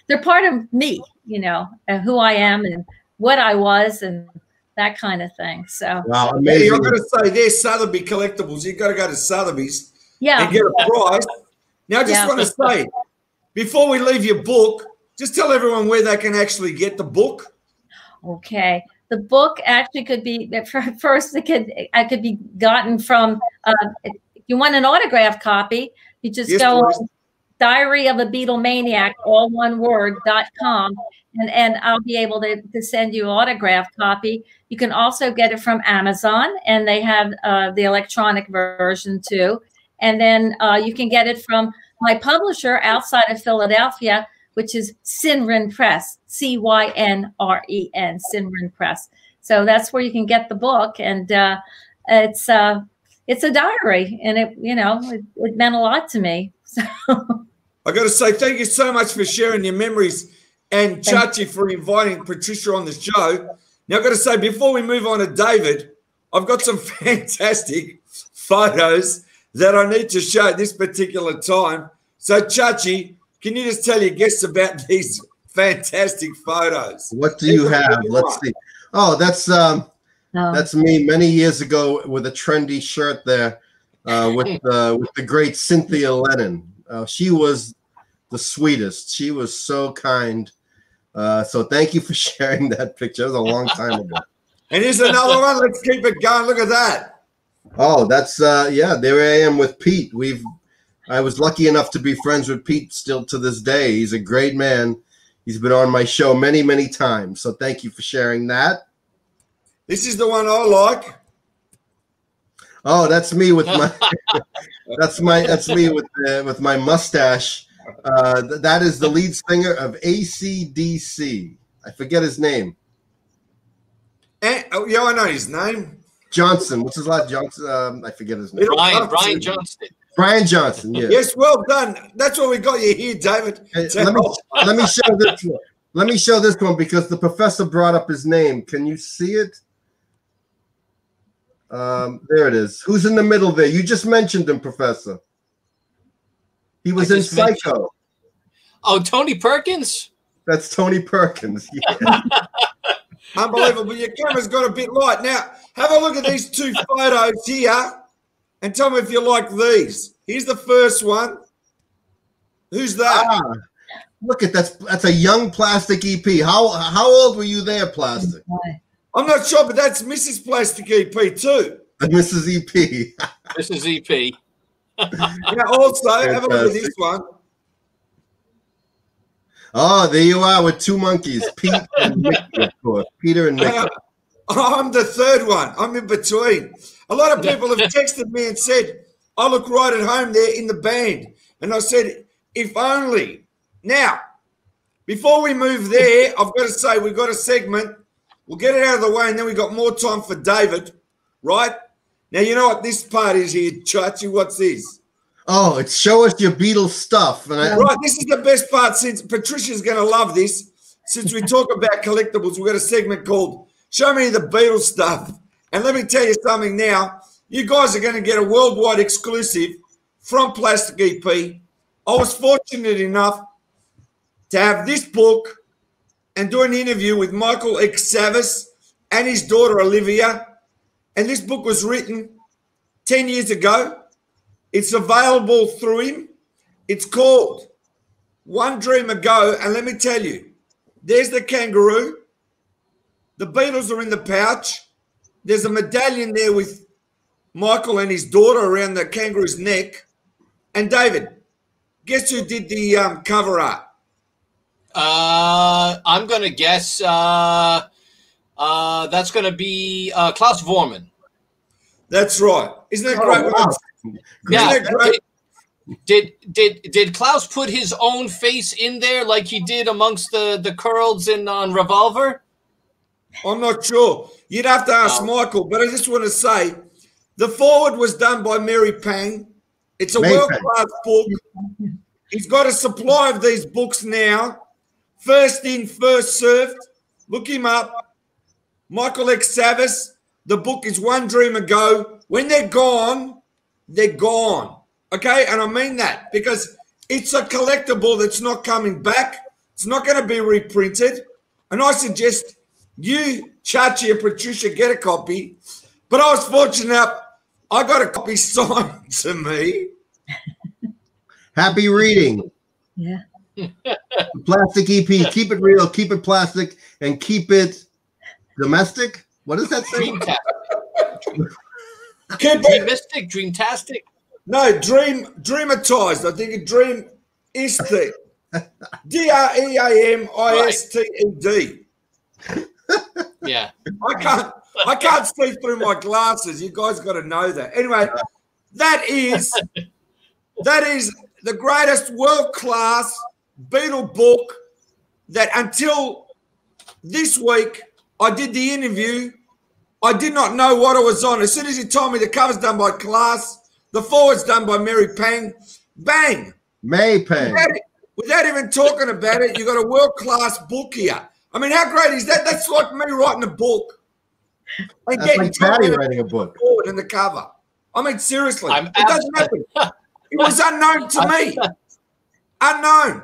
they're part of me, you know, and who I am and what I was and that kind of thing. So wow, Yeah, amazing. I've got to say, there's Sotheby Collectibles. You've got to go to Sotheby's yeah, and get a prize. Now, I just Yeah. want to say, before we leave your book, just tell everyone where they can actually get the book. okay. The book actually could be first. It could I could be gotten from. Uh, if you want an autographed copy, you just Yes, go please. on Diary of a Beatlemaniac, all one word, dot com, and, and I'll be able to, to send you an autographed copy. You can also get it from Amazon, and they have uh, the electronic version too. And then uh, you can get it from my publisher outside of Philadelphia, which is Cynren Press, C Y N R E N, Cynren Press. So that's where you can get the book, and uh, it's uh, it's a diary, and it you know it, it meant a lot to me. So. I got to say thank you so much for sharing your memories, and Chachi for inviting Patricia on the show. Now, I've got to say, before we move on to David, I've got some fantastic photos that I need to show at this particular time. So, Chachi, can you just tell your guests about these fantastic photos? What do you have? Let's see. Oh, that's um, Oh. that's me many years ago with a trendy shirt there, uh, with uh, with the great Cynthia Lennon. Uh, she was the sweetest. She was so kind. Uh, so thank you for sharing that picture. It was a long time ago. And here's another one. Let's keep it going. Look at that. Oh, that's uh, yeah. There I am with Pete. We've I was lucky enough to be friends with Pete still to this day. He's a great man. He's been on my show many, many times. So thank you for sharing that. This is the one I like. Oh, that's me with my that's my that's me with uh, with my mustache. Uh, th- that is the lead singer of A C D C. I forget his name. And, oh, yeah, I know his name. Johnson. What's his last Johnson? Um, I forget his name. It'll Brian, come Brian to- Johnston. Brian Johnson. Yeah. Yes, well done. That's what we got you here, David. Hey, So- let me let me show this one. Let me show this one because the professor brought up his name. Can you see it? Um, there it is. Who's in the middle there? You just mentioned him, Professor. He was I in just mentioned- Psycho. Oh, Tony Perkins? That's Tony Perkins. Yeah. Unbelievable. Your camera's got a bit light. Now, have a look at these two photos here and tell me if you like these. Here's the first one. Who's that? Ah, look at that's that's a young Plastic E P. How how old were you there, Plastic? I'm not sure, but that's Missus Plastic E P too. Missus E P. This is E P. Now, also, have a look at this Fantastic. one. Oh, there you are with two monkeys, Pete and Mickey, of course. Peter and Mickey. Now, I'm the third one. I'm in between. A lot of people have texted me and said, I look right at home there in the band. And I said, if only. Now, before we move there, I've got to say we've got a segment. We'll get it out of the way, and then we've got more time for David, right? Now, you know what this part is here, Chachi? What's this? Oh, it's show us your Beatles stuff. And I, Right, this is the best part since Patricia's going to love this. Since we talk about collectibles, we've got a segment called Show Me the Beatles Stuff. And let me tell you something now. You guys are going to get a worldwide exclusive from Plastic E P. I was fortunate enough to have this book and do an interview with Michael X. Savas and his daughter Olivia. And this book was written ten years ago. It's available through him. It's called One Dream Ago. And let me tell you, there's the kangaroo. The Beatles are in the pouch. There's a medallion there with Michael and his daughter around the kangaroo's neck. And David, guess who did the um, cover art? Uh, I'm going to guess uh, uh, that's going to be uh, Klaus Vormann. That's right. Isn't that Oh, great? wow. Yeah. Isn't that great? Did did did Klaus put his own face in there like he did amongst the the curls in on Revolver? I'm not sure. You'd have to ask Oh. Michael, but I just want to say the forward was done by Mary Pang. It's a Mary Pang. world-class book. He's got a supply of these books now. First in, first served. Look him up. Michael X. Savas. The book is One Dream Ago. When they're gone, they're gone. Okay? And I mean that because it's a collectible that's not coming back. It's not going to be reprinted. And I suggest you, Chachi and Patricia, get a copy. But I was fortunate enough, I got a copy signed to me. Happy reading. Yeah. Plastic E P. Keep it real, keep it plastic, and keep it domestic. What does that say? Dreamtastic. Keep it, Dreamistic, dreamtastic. no, dream, dreamatized. I think it dream is the D R E A M I S T E D. Yeah. I can't I can't see through my glasses. You guys got to know that. Anyway, that is that is the greatest world-class Beatle book that until this week I did the interview. I did not know what I was on. As soon as you told me the cover's done by Class, the forward's done by Mary Pang, bang. May Pang. Without, without even talking about it, you got a world-class book here. I mean, how great is that? That's like me writing a book. And That's getting like Patty told writing a book. forward in the cover. I mean, seriously, I'm it doesn't happen. It was unknown to me. Unknown.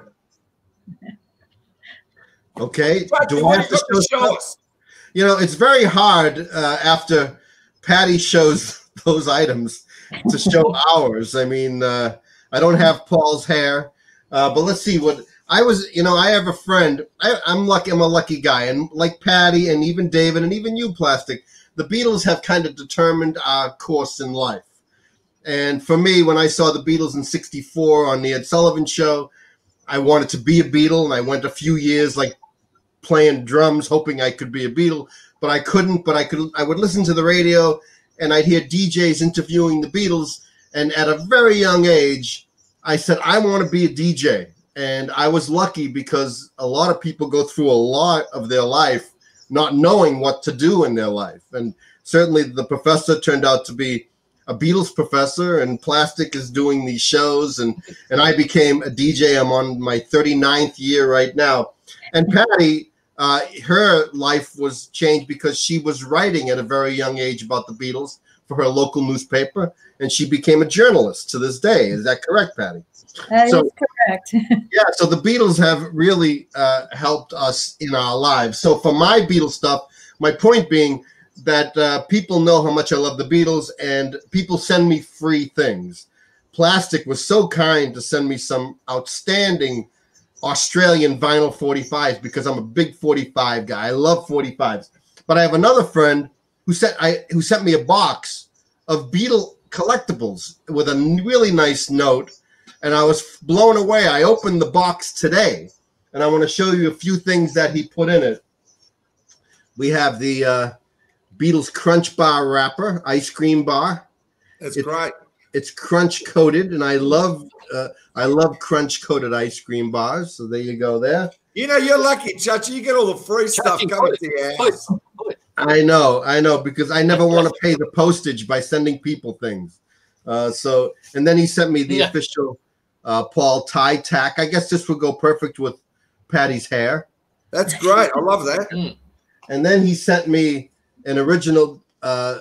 Okay. But Do you I have have to to show show stuff? us. You know, it's very hard uh, after Patty shows those items to show ours. I mean, uh, I don't have Paul's hair, uh, but let's see what I was. You know, I have a friend. I, I'm lucky. I'm a lucky guy, and like Patty, and even David, and even you, Plastic. The Beatles have kind of determined our course in life. And for me, when I saw the Beatles in sixty-four on the Ed Sullivan Show, I wanted to be a Beatle, and I went a few years like playing drums, hoping I could be a Beatle, but I couldn't. But I could. I would listen to the radio, and I'd hear D Js interviewing the Beatles. And at a very young age, I said, I want to be a D J. And I was lucky because a lot of people go through a lot of their life not knowing what to do in their life. And certainly the professor turned out to be a Beatles professor, and Plastic is doing these shows. And, and I became a D J. I'm on my thirty-ninth year right now. And Patty, uh, her life was changed because she was writing at a very young age about the Beatles for her local newspaper, and she became a journalist to this day. Is that correct, Patty? That So- is correct. Yeah, so the Beatles have really uh, helped us in our lives. So for my Beatles stuff, my point being that uh, people know how much I love the Beatles, and people send me free things. Plastic was so kind to send me some outstanding Australian vinyl forty-fives because I'm a big forty-five guy. I love forty-fives. But I have another friend who sent I who sent me a box of Beatle collectibles with a really nice note. And I was blown away. I opened the box today, and I want to show you a few things that he put in it. We have the uh, Beatles Crunch Bar wrapper, ice cream bar. That's It- great. It's crunch coated, and I love uh, I love crunch coated ice cream bars. So there you go there. You know, you're lucky, Chachi. You get all the free stuff Chachi, coming put to your Put, house. put. I know, I know, because I never want to pay the postage by sending people things. Uh, so, and then he sent me the Yeah. official uh, Paul tie tack. I guess this would go perfect with Patty's hair. That's great. I love that. And then he sent me an original uh,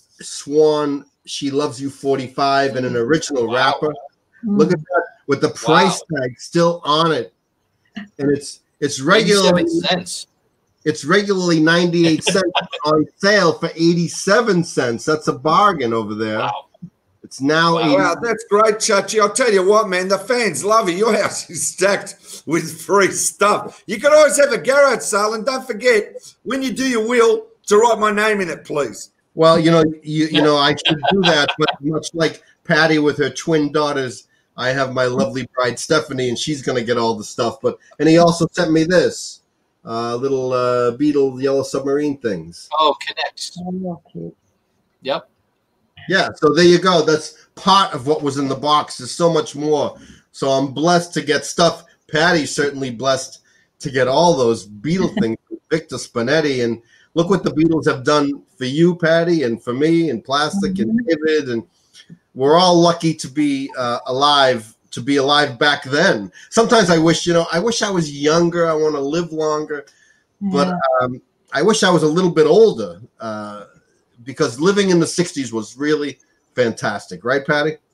Swan She Loves You forty-five and an original Wow. wrapper. Look at that with the price tag still on it. And it's it's regularly eighty-seven cents. it's regularly ninety-eight cents on sale for eighty-seven cents. That's a bargain over there. Wow. It's now Wow. eighty Wow, that's great, Chachi. I'll tell you what, man, the fans love you. Your house is stacked with free stuff. You can always have a garage sale, and don't forget, when you do your will, to write my name in it, please. Well, you know, you you know, I should do that, but much like Patty with her twin daughters, I have my lovely bride Stephanie, and she's going to get all the stuff. But and he also sent me this uh, little uh, Beetle Yellow Submarine things. Oh, connects. Oh, cute. Yep. Yeah, so there you go. That's part of what was in the box. There's so much more. So I'm blessed to get stuff. Patty's certainly blessed to get all those Beatle things from Victor Spinetti. And look what the Beatles have done for you, Patty, and for me, and Plastic, and David. And we're all lucky to be uh, alive, to be alive back then. Sometimes I wish, you know, I wish I was younger. I want to live longer. But Yeah. um, I wish I was a little bit older. Uh, because living in the sixties was really fantastic. Right, Patty?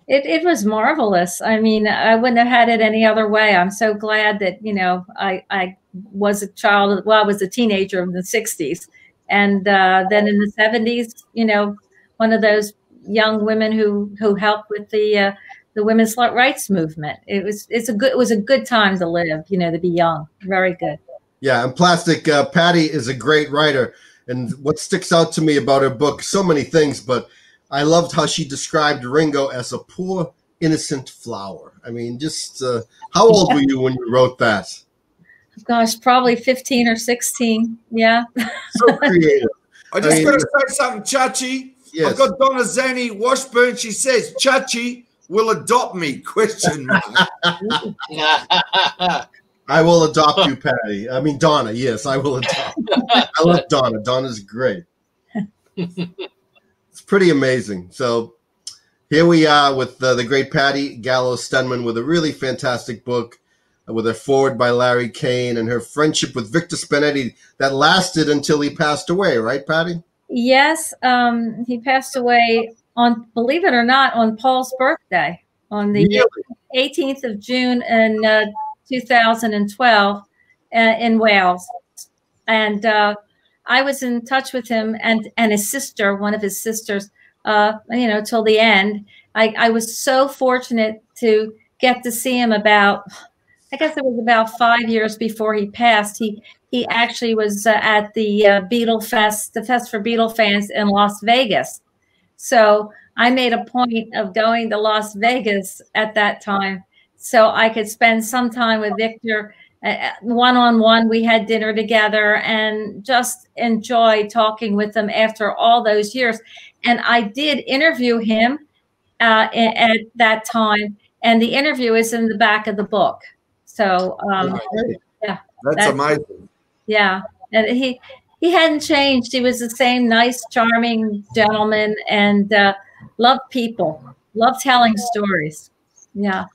It, it was marvelous. I mean, I wouldn't have had it any other way. I'm so glad that, you know, I, I was a child, well, I was a teenager in the sixties. And uh, then in the seventies, you know, one of those young women who, who helped with the uh, the women's rights movement. It was it's a good it was a good time to live, you know, to be young. Very good. Yeah, and Plastic, uh, Patty is a great writer. And what sticks out to me about her book, so many things, but I loved how she described Ringo as a poor, innocent flower. I mean, just uh, how old were you when you wrote that? Gosh, probably fifteen or sixteen. Yeah. So creative. I just I mean, got to say something, Chachi. Yes. I've got Donna Zani Washburn. She says, Chachi will adopt me, question mark. I will adopt you, Patty. I mean, Donna. Yes, I will adopt you. I love Donna. Donna's great. It's pretty amazing. So here we are with uh, the great Patty Gallo-Stenman with a really fantastic book uh, with a foreword by Larry Kane and her friendship with Victor Spinetti that lasted until he passed away, right, Patty? Yes, um, he passed away on, believe it or not, on Paul's birthday on the Really? eighteenth of June in uh, two thousand twelve uh, in Wales. And uh, I was in touch with him and, and his sister, one of his sisters, uh, you know, till the end. I, I was so fortunate to get to see him about, I guess it was about five years before he passed. He he actually was uh, at the uh, Beatle Fest, the Fest for Beatle fans in Las Vegas. So I made a point of going to Las Vegas at that time so I could spend some time with Victor uh, one-on-one. We had dinner together and just enjoy talking with him after all those years. And I did interview him uh, at that time, and the interview is in the back of the book. So, um, yeah. That's, that's amazing. Yeah. And he, he hadn't changed. He was the same nice, charming gentleman and uh, loved people, loved telling stories. Yeah.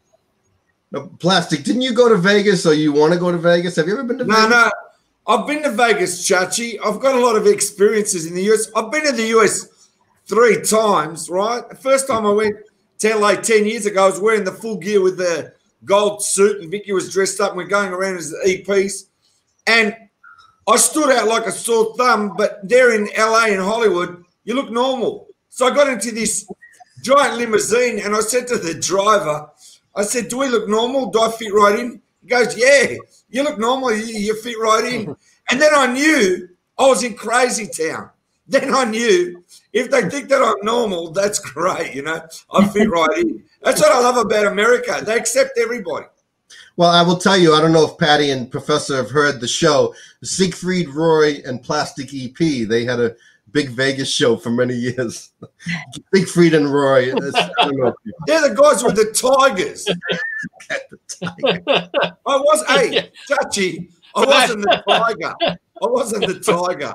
No, Plastic, didn't you go to Vegas or you want to go to Vegas? Have you ever been to no, Vegas? No, no. I've been to Vegas, Chachi. I've got a lot of experiences in the U S. I've been to the U S three times, right? The first time I went to L A ten years ago, I was wearing the full gear with the gold suit and Vicky was dressed up and we're going around as the E-piece. And I stood out like a sore thumb, but there in L A and Hollywood, you look normal. So I got into this giant limousine and I said to the driver, I said, do we look normal? Do I fit right in? He goes, yeah, you look normal. You, you fit right in. And then I knew I was in crazy town. Then I knew if they think that I'm normal, that's great, you know. I fit right in. That's what I love about America. They accept everybody. Well, I will tell you, I don't know if Patty and Professor have heard the show, Siegfried, Roy, and Plastic E P. They had a big Vegas show for many years. Siegfried and Roy. I don't know if you... They're the guys with the tigers. the tiger. I was, hey, Chachi, I wasn't the tiger. I wasn't the tiger,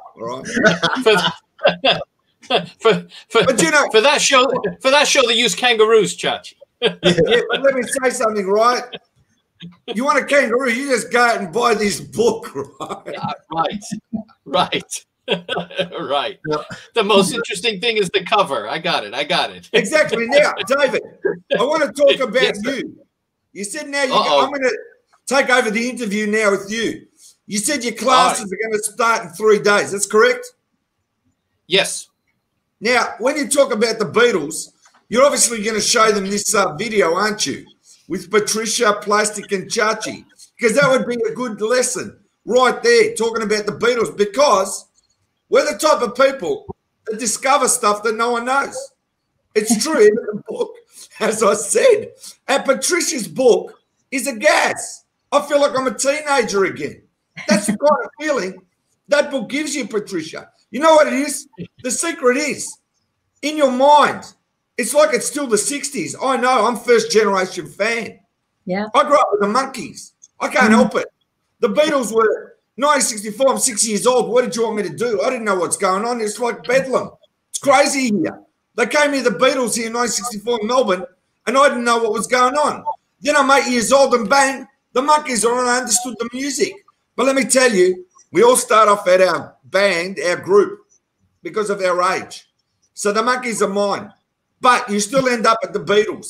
right? for, for, for, but you know, for that show, for that show, they use kangaroos, Chachi. Yeah, but let me say something, right? You want a kangaroo, you just go out and buy this book, right? Uh, right, right, right. The most interesting thing is the cover. I got it. I got it. Exactly. Now, David, I want to talk about yes, you. You said now you go, I'm going to take over the interview now with you. You said your classes right. are going to start in three days. That's correct? Yes. Now, when you talk about the Beatles, you're obviously going to show them this uh, video, aren't you? With Patricia, Plastic, and Chachi, because that would be a good lesson right there, talking about the Beatles, because we're the type of people that discover stuff that no one knows. It's true in the book, as I said. And Patricia's book is a gas. I feel like I'm a teenager again. That's the kind of feeling that book gives you, Patricia. You know what it is? The secret is in your mind. It's like it's still the sixties. I know. I'm first generation fan. Yeah. I grew up with the Monkees. I can't mm. help it. The Beatles were nineteen sixty-four. I'm six years old. What did you want me to do? I didn't know what's going on. It's like bedlam. It's crazy here. They came here, the Beatles here in nineteen sixty-four in Melbourne, and I didn't know what was going on. Then I'm eight years old and bang, the Monkees are on. I understood the music. But let me tell you, we all start off at our band, our group, because of our age. So the Monkees are mine. But you still end up at the Beatles.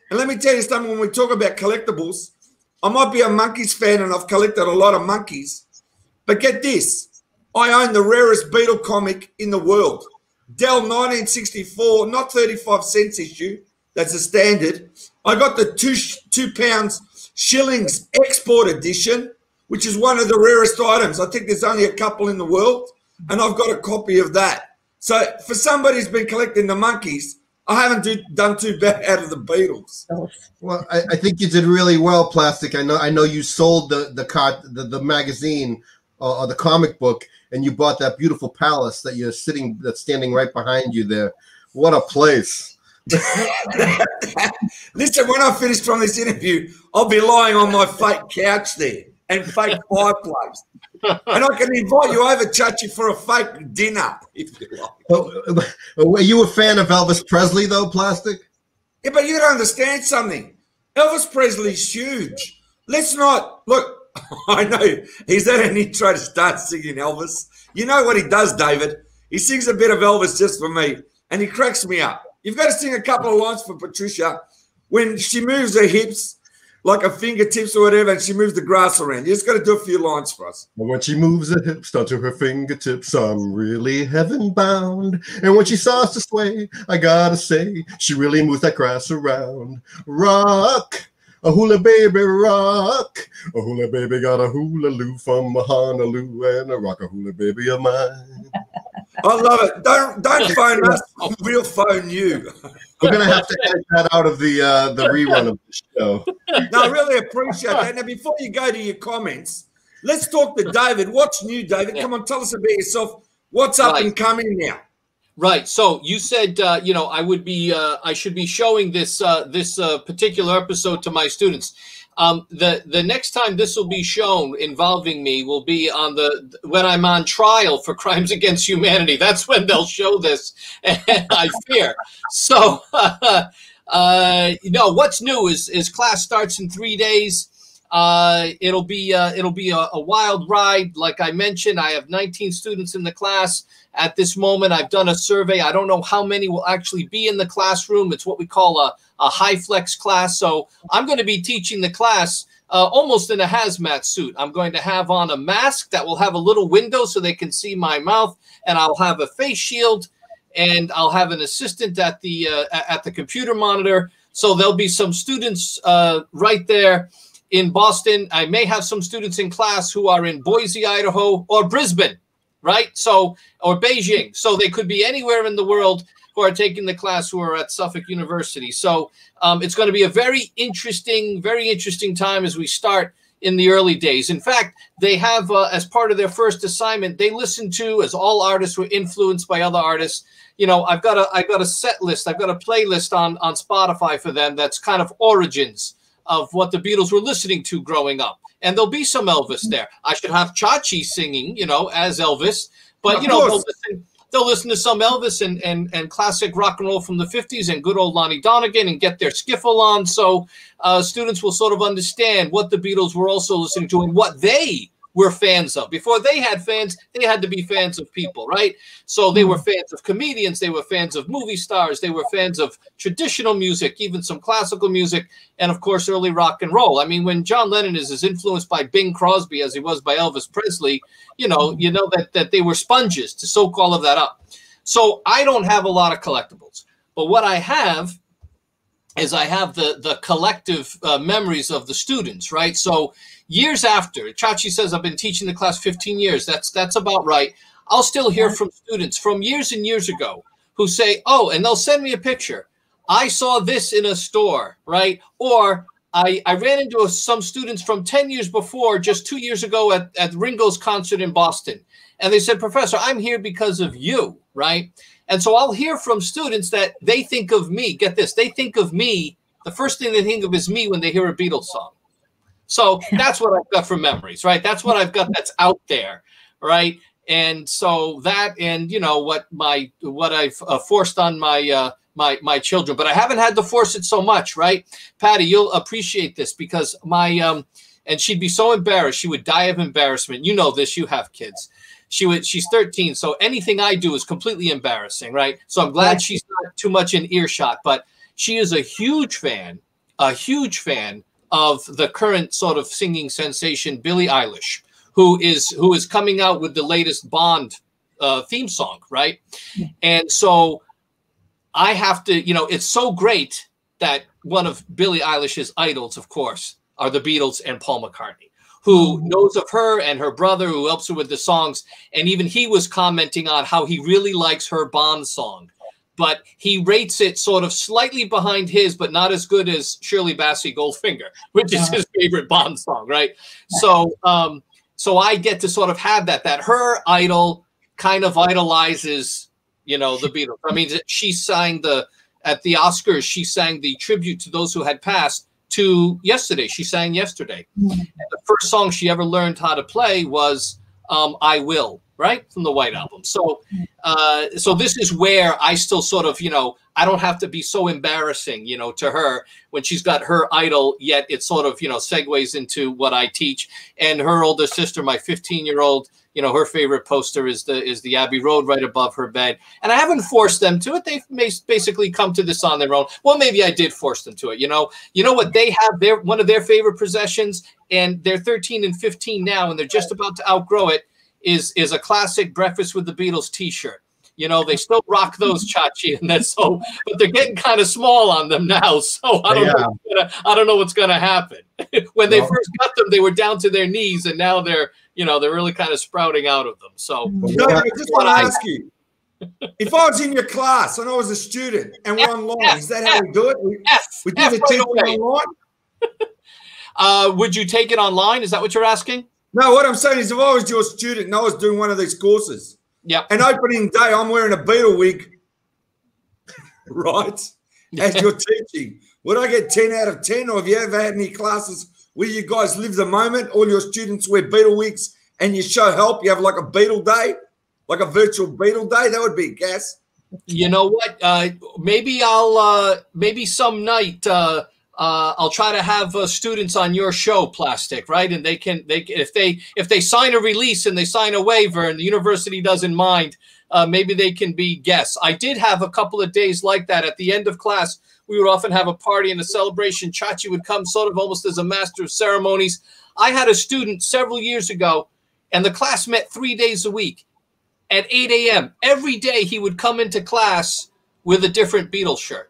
And let me tell you something, when we talk about collectibles, I might be a Monkeys fan and I've collected a lot of monkeys. But get this, I own the rarest Beatle comic in the world. Dell nineteen sixty-four, not thirty-five cents issue. That's a standard. I got the two, two pounds shillings export edition, which is one of the rarest items. I think there's only a couple in the world, and I've got a copy of that. So for somebody who's been collecting the monkeys, I haven't do, done too bad out of the Beatles. Well, I, I think you did really well, Plastic. I know I know you sold the the cart, the, the magazine uh, or the comic book, and you bought that beautiful palace that you're sitting, that's standing right behind you there. What a place. Listen, when I finish from this interview, I'll be lying on my fake couch there and fake fireplace. And I can invite you over, Chachi, for a fake dinner, if you like. Oh, are you a fan of Elvis Presley, though, Plastic? Yeah, but you don't understand something. Elvis Presley's huge. Let's not, look, I know he's at an intro to start singing Elvis. You know what he does, David? He sings a bit of Elvis just for me, and he cracks me up. You've got to sing a couple of lines for Patricia when she moves her hips, like her fingertips or whatever, and she moves the grass around. You just got to do a few lines for us. And when she moves her hips down to her fingertips, I'm really heaven bound. And when she starts to sway, I gotta say, she really moves that grass around. Rock, a hula baby, rock. A hula baby got a hula loo from Honolulu, and a rock a hula baby of mine. I love it. Don't don't phone us. We'll phone you. We're gonna have to edit that out of the uh, the rerun of the show. No, I really appreciate that. Now, before you go to your comments, let's talk to David. What's new, David? Come on, tell us about yourself. What's up Right. and coming now? Right. So you said, uh, you know, I would be, uh, I should be showing this uh, this uh, particular episode to my students. Um, the the next time this will be shown involving me will be on the when I'm on trial for crimes against humanity. That's when they'll show this, I fear. So, uh, uh, you know, what's new is is class starts in three days. Uh, it'll be uh, it'll be a, a wild ride. Like I mentioned, I have nineteen students in the class at this moment. I've done a survey. I don't know how many will actually be in the classroom. It's what we call a, a high flex class. So I'm going to be teaching the class uh, almost in a hazmat suit. I'm going to have on a mask that will have a little window so they can see my mouth, and I'll have a face shield, and I'll have an assistant at the uh, at the computer monitor. So there'll be some students uh, right there in Boston. I may have some students in class who are in Boise, Idaho, or Brisbane, right? So, or Beijing. So they could be anywhere in the world who are taking the class who are at Suffolk University. So um, it's going to be a very interesting, very interesting time as we start in the early days. In fact, they have, uh, as part of their first assignment, they listen to, as all artists were influenced by other artists, you know, I've got a, I've got a set list, I've got a playlist on, on Spotify for them that's kind of origins of what the Beatles were listening to growing up. And there'll be some Elvis there. I should have Chachi singing, you know, as Elvis. But, Of you know, they'll course. listen, they'll listen to some Elvis and, and, and classic rock and roll from the fifties and good old Lonnie Donegan and get their skiffle on. So uh, students will sort of understand what the Beatles were also listening to and what they were fans of. Before they had fans, they had to be fans of people, right? So they were fans of comedians, they were fans of movie stars, they were fans of traditional music, even some classical music, and of course early rock and roll. I mean, when John Lennon is as influenced by Bing Crosby as he was by Elvis Presley, you know, you know that that they were sponges to soak all of that up. So I don't have a lot of collectibles, but what I have is I have the the collective uh, memories of the students, right? So years after, Chachi says I've been teaching the class fifteen years. That's that's about right. I'll still hear from students from years and years ago who say, oh, and they'll send me a picture. I saw this in a store, right? Or I, I ran into a, some students from ten years before, just two years ago at, at Ringo's concert in Boston. And they said, Professor, I'm here because of you, right? And so I'll hear from students that they think of me. Get this, they think of me. The first thing they think of is me when they hear a Beatles song. So that's what I've got from memories, right? That's what I've got that's out there, right? And so that, and you know what my what I've uh, forced on my uh, my my children, but I haven't had to force it so much, right? Patty, you'll appreciate this because my um, and she'd be so embarrassed, she would die of embarrassment. You know this, you have kids. She would, she's thirteen, so anything I do is completely embarrassing, right? So I'm glad she's not too much in earshot, but she is a huge fan a huge fan of the current sort of singing sensation, Billie Eilish, who is who is coming out with the latest Bond uh, theme song, right? And so I have to, you know, it's so great that one of Billie Eilish's idols, of course, are the Beatles and Paul McCartney, who knows of her and her brother, who helps her with the songs. And even he was commenting on how he really likes her Bond song, but he rates it sort of slightly behind his, but not as good as Shirley Bassey Goldfinger, which is his favorite Bond song, right? So, um, so I get to sort of have that, that her idol kind of idolizes, you know, the Beatles. I mean, she sang the, at the Oscars, she sang the tribute to those who had passed to Yesterday. She sang Yesterday. Mm-hmm. And the first song she ever learned how to play was um, I Will, right? From the White Album. So, uh, so this is where I still sort of, you know, I don't have to be so embarrassing, you know, to her when she's got her idol, yet it sort of, you know, segues into what I teach. And her older sister, my fifteen year old, you know, her favorite poster is the is the Abbey Road right above her bed. And I haven't forced them to it. They've basically come to this on their own. Well, maybe I did force them to it. You know, you know what they have? Their one of their favorite possessions, and they're thirteen and fifteen now, and they're just about to outgrow it, is is a classic Breakfast with the Beatles T-shirt. You know, they still rock those, Chachi, and that's so, but they're getting kind of small on them now. So I don't yeah. know. What's gonna, I don't know what's going to happen. When they no. first got them, they were down to their knees, and now they're, you know, they're really kind of sprouting out of them. So no, I just want to ask you, if I was in your class and I was a student and we're F, online, F, is that F, how we do it? We, F, we do F the right teaching away. online. uh, would you take it online? Is that what you're asking? No, what I'm saying is, if I was your student and I was doing one of these courses. Yep. And opening day, I'm wearing a Beatle wig, right? As you're teaching. Would I get ten out of ten? Or have you ever had any classes where you guys live the moment, all your students wear Beatle wigs and you show help? You have like a Beatle day, like a virtual Beatle day? That would be gas. You know what? Uh, maybe I'll, uh, maybe some night, uh, Uh, I'll try to have uh, students on your show, Plastic, right? And they can, they if they if they sign a release and they sign a waiver, and the university doesn't mind, uh, maybe they can be guests. I did have a couple of days like that. At the end of class, we would often have a party and a celebration. Chachi would come sort of almost as a master of ceremonies. I had a student several years ago, and the class met three days a week at eight A M Every day he would come into class with a different Beatles shirt.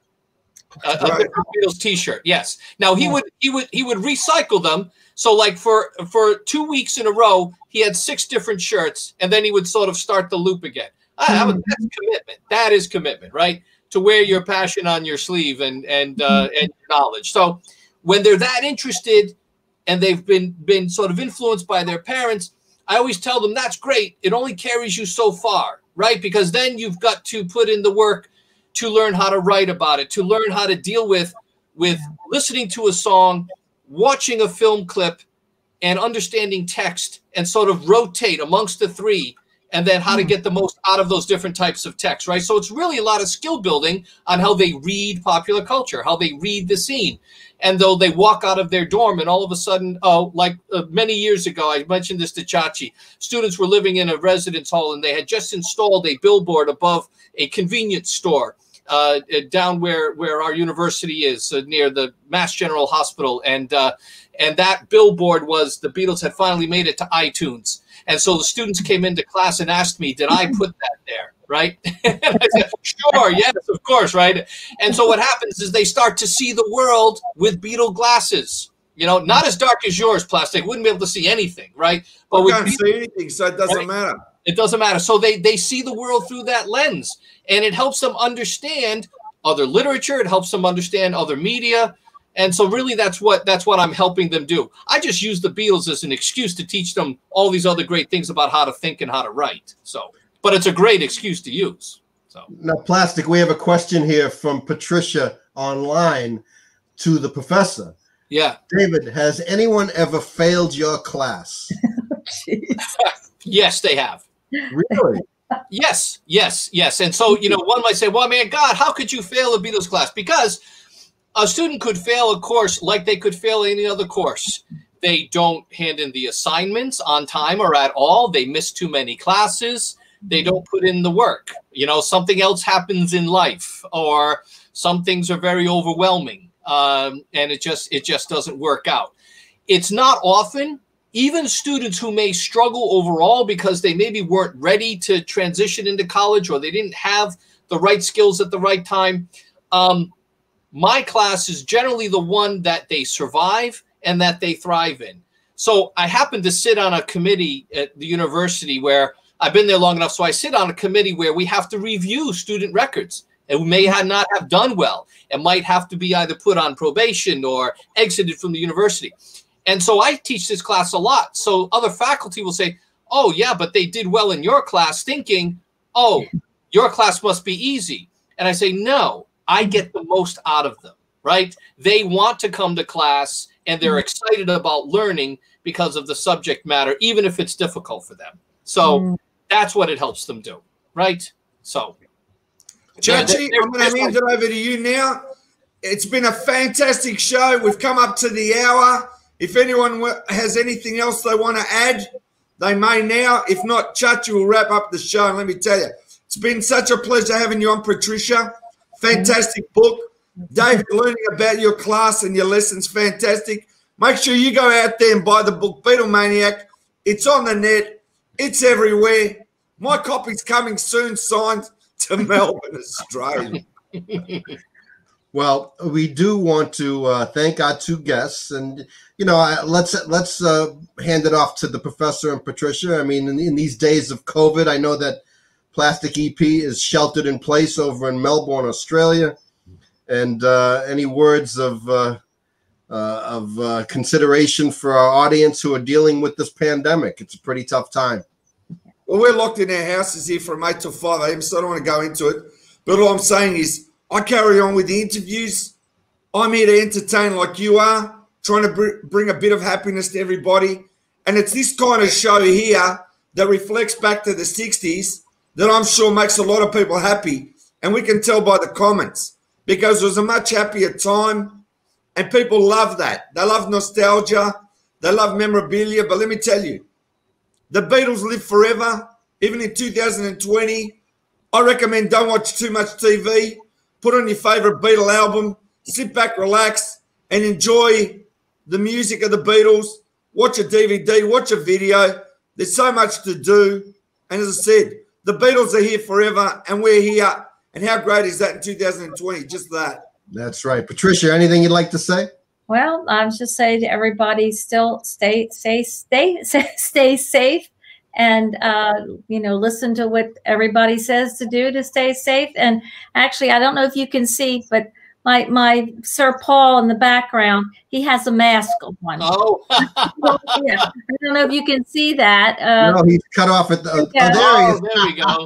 A, a right. Beatles T-shirt, yes. Now he yeah. would he would he would recycle them. So like for for two weeks in a row, he had six different shirts, and then he would sort of start the loop again. Ah, that was, that's commitment. That is commitment, right? To wear your passion on your sleeve and and uh, and your knowledge. So when they're that interested, and they've been been sort of influenced by their parents, I always tell them that's great. It only carries you so far, right? Because then you've got to put in the work to learn how to write about it, to learn how to deal with, with listening to a song, watching a film clip, and understanding text, and sort of rotate amongst the three, and then how to get the most out of those different types of text, right? So it's really a lot of skill building on how they read popular culture, how they read the scene. And though they walk out of their dorm and all of a sudden, oh, like uh, many years ago, I mentioned this to Chachi, students were living in a residence hall and they had just installed a billboard above a convenience store uh, down where, where our university is, uh, near the Mass General Hospital. And, uh, and that billboard was the Beatles had finally made it to iTunes. And so the students came into class and asked me, did I put that there? Right? And I said, sure, yes, of course, right? And so what happens is they start to see the world with Beatle glasses. You know, not as dark as yours, Plastic. Wouldn't be able to see anything, right? But we can't see anything, so it doesn't right? matter. It doesn't matter. So they, they see the world through that lens, and it helps them understand other literature. It helps them understand other media. And so really that's what that's what I'm helping them do. I just use the Beatles as an excuse to teach them all these other great things about how to think and how to write. So, but it's a great excuse to use. So now, Plastic, we have a question here from Patricia online to the professor. Yeah. David, has anyone ever failed your class? Yes, they have. Really? Yes, yes, yes. And so, you know, one might say, well, man, God, how could you fail a Beatles class? Because a student could fail a course like they could fail any other course. They don't hand in the assignments on time or at all. They miss too many classes. They don't put in the work. You know, something else happens in life, or some things are very overwhelming. um, and it just it just doesn't work out. It's not often. Even students who may struggle overall because they maybe weren't ready to transition into college or they didn't have the right skills at the right time, um, my class is generally the one that they survive and that they thrive in. So I happen to sit on a committee at the university where I've been there long enough. So I sit on a committee where we have to review student records and we may have not have done well and might have to be either put on probation or exited from the university. And so I teach this class a lot. So other faculty will say, oh, yeah, but they did well in your class, thinking, oh, your class must be easy. And I say, no, I get the most out of them, right? They want to come to class and they're excited about learning because of the subject matter, even if it's difficult for them. So mm. that's what it helps them do, right? So, Chachi, yeah, I'm going to hand it over to you now. It's been a fantastic show. We've come up to the hour. If anyone has anything else they want to add, they may now. If not, Chachi will wrap up the show. And let me tell you, it's been such a pleasure having you on, Patricia. Fantastic book. Dave, learning about your class and your lessons, fantastic. Make sure you go out there and buy the book, Beatlemaniac. It's on the net. It's everywhere. My copy's coming soon, signed to Melbourne, Australia. Well, we do want to uh, thank our two guests, and you know, I, let's let's uh, hand it off to the professor and Patricia. I mean, in, in these days of COVID, I know that Plastic E P is sheltered in place over in Melbourne, Australia. And uh, any words of uh, uh, of uh, consideration for our audience who are dealing with this pandemic? It's a pretty tough time. Well, we're locked in our houses here from eight till five a m, so I don't want to go into it. But all I'm saying is, I carry on with the interviews. I'm here to entertain like you are, trying to br bring a bit of happiness to everybody. And it's this kind of show here that reflects back to the sixties that I'm sure makes a lot of people happy. And we can tell by the comments, because it was a much happier time and people love that. They love nostalgia. They love memorabilia. But let me tell you, the Beatles live forever, even in two thousand twenty. I recommend don't watch too much T V. Put on your favorite Beatle album, sit back, relax, and enjoy the music of the Beatles. Watch a D V D, watch a video. There's so much to do. And as I said, the Beatles are here forever, and we're here. And how great is that in two thousand twenty? Just that. That's right. Patricia, anything you'd like to say? Well, I'm just saying to everybody, still stay, stay, stay, stay safe. And, uh, you know, listen to what everybody says to do to stay safe. And actually, I don't know if you can see, but my my Sir Paul in the background, he has a mask on. Oh, yeah. I don't know if you can see that. Uh, no, he's cut off at the. Uh, yeah. Oh, there he is. Oh,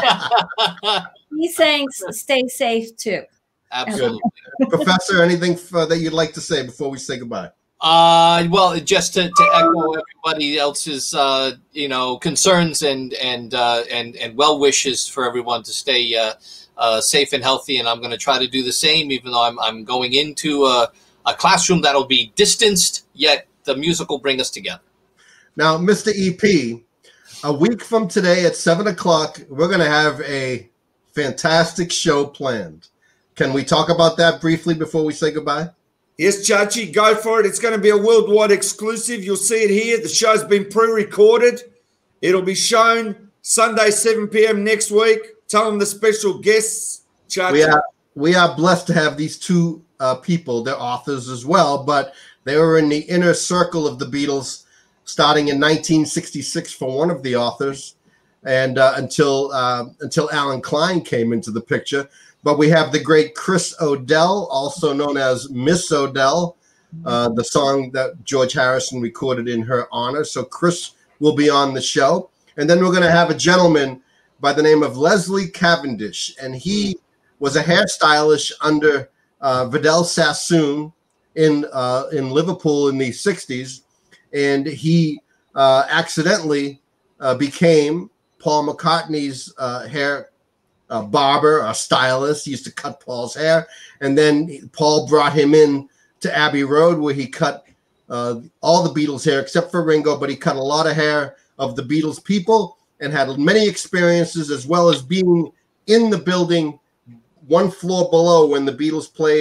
there we go. He's saying stay safe too. Absolutely. Professor, anything for, that you'd like to say before we say goodbye? Uh, well, just to, to echo everybody else's, uh, you know, concerns and and uh, and and well wishes for everyone to stay uh, uh, safe and healthy. And I'm going to try to do the same, even though I'm I'm going into a, a classroom that'll be distanced, yet the music will bring us together. Now, Mister E P, a week from today at seven o'clock, we're going to have a fantastic show planned. Can we talk about that briefly before we say goodbye? Yes, Chachi, go for it. It's going to be a worldwide exclusive. You'll see it here. The show's been pre-recorded. It'll be shown Sunday, seven p m next week. Tell them the special guests, Chachi. We are, we are blessed to have these two uh, people. They're authors as well, but they were in the inner circle of the Beatles starting in nineteen sixty-six for one of the authors, and uh, until uh, until Alan Klein came into the picture. But we have the great Chris O'Dell, also known as Miss O'Dell, uh, the song that George Harrison recorded in her honor. So Chris will be on the show. And then we're going to have a gentleman by the name of Leslie Cavendish. And he was a hairstylist under uh, Vidal Sassoon in, uh, in Liverpool in the sixties. And he uh, accidentally uh, became Paul McCartney's uh, hair a barber, a stylist. He used to cut Paul's hair. And then Paul brought him in to Abbey Road, where he cut uh, all the Beatles' hair except for Ringo, but he cut a lot of hair of the Beatles people and had many experiences, as well as being in the building one floor below when the Beatles played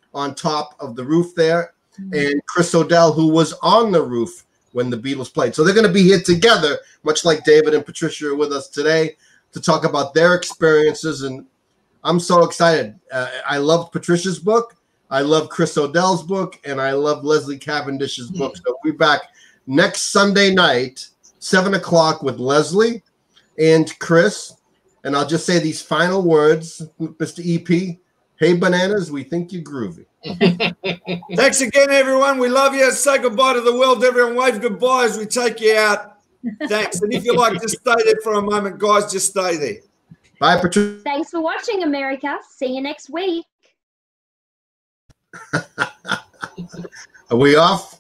on top of the roof there, and Chris O'Dell, who was on the roof when the Beatles played. So they're going to be here together, much like David and Patricia are with us today, to talk about their experiences. And I'm so excited. Uh, I love Patricia's book. I love Chris O'Dell's book, and I love Leslie Cavendish's book. So we'll be back next Sunday night, seven o'clock, with Leslie and Chris. And I'll just say these final words, Mister E P. Hey, Bananas, we think you're groovy. Thanks again, everyone. We love you. Say goodbye to the world. Everyone wave goodbye as we take you out. Thanks. And if you like, just stay there for a moment, guys. Just stay there. Bye, Patricia. Thanks for watching, America. See you next week. Are we off?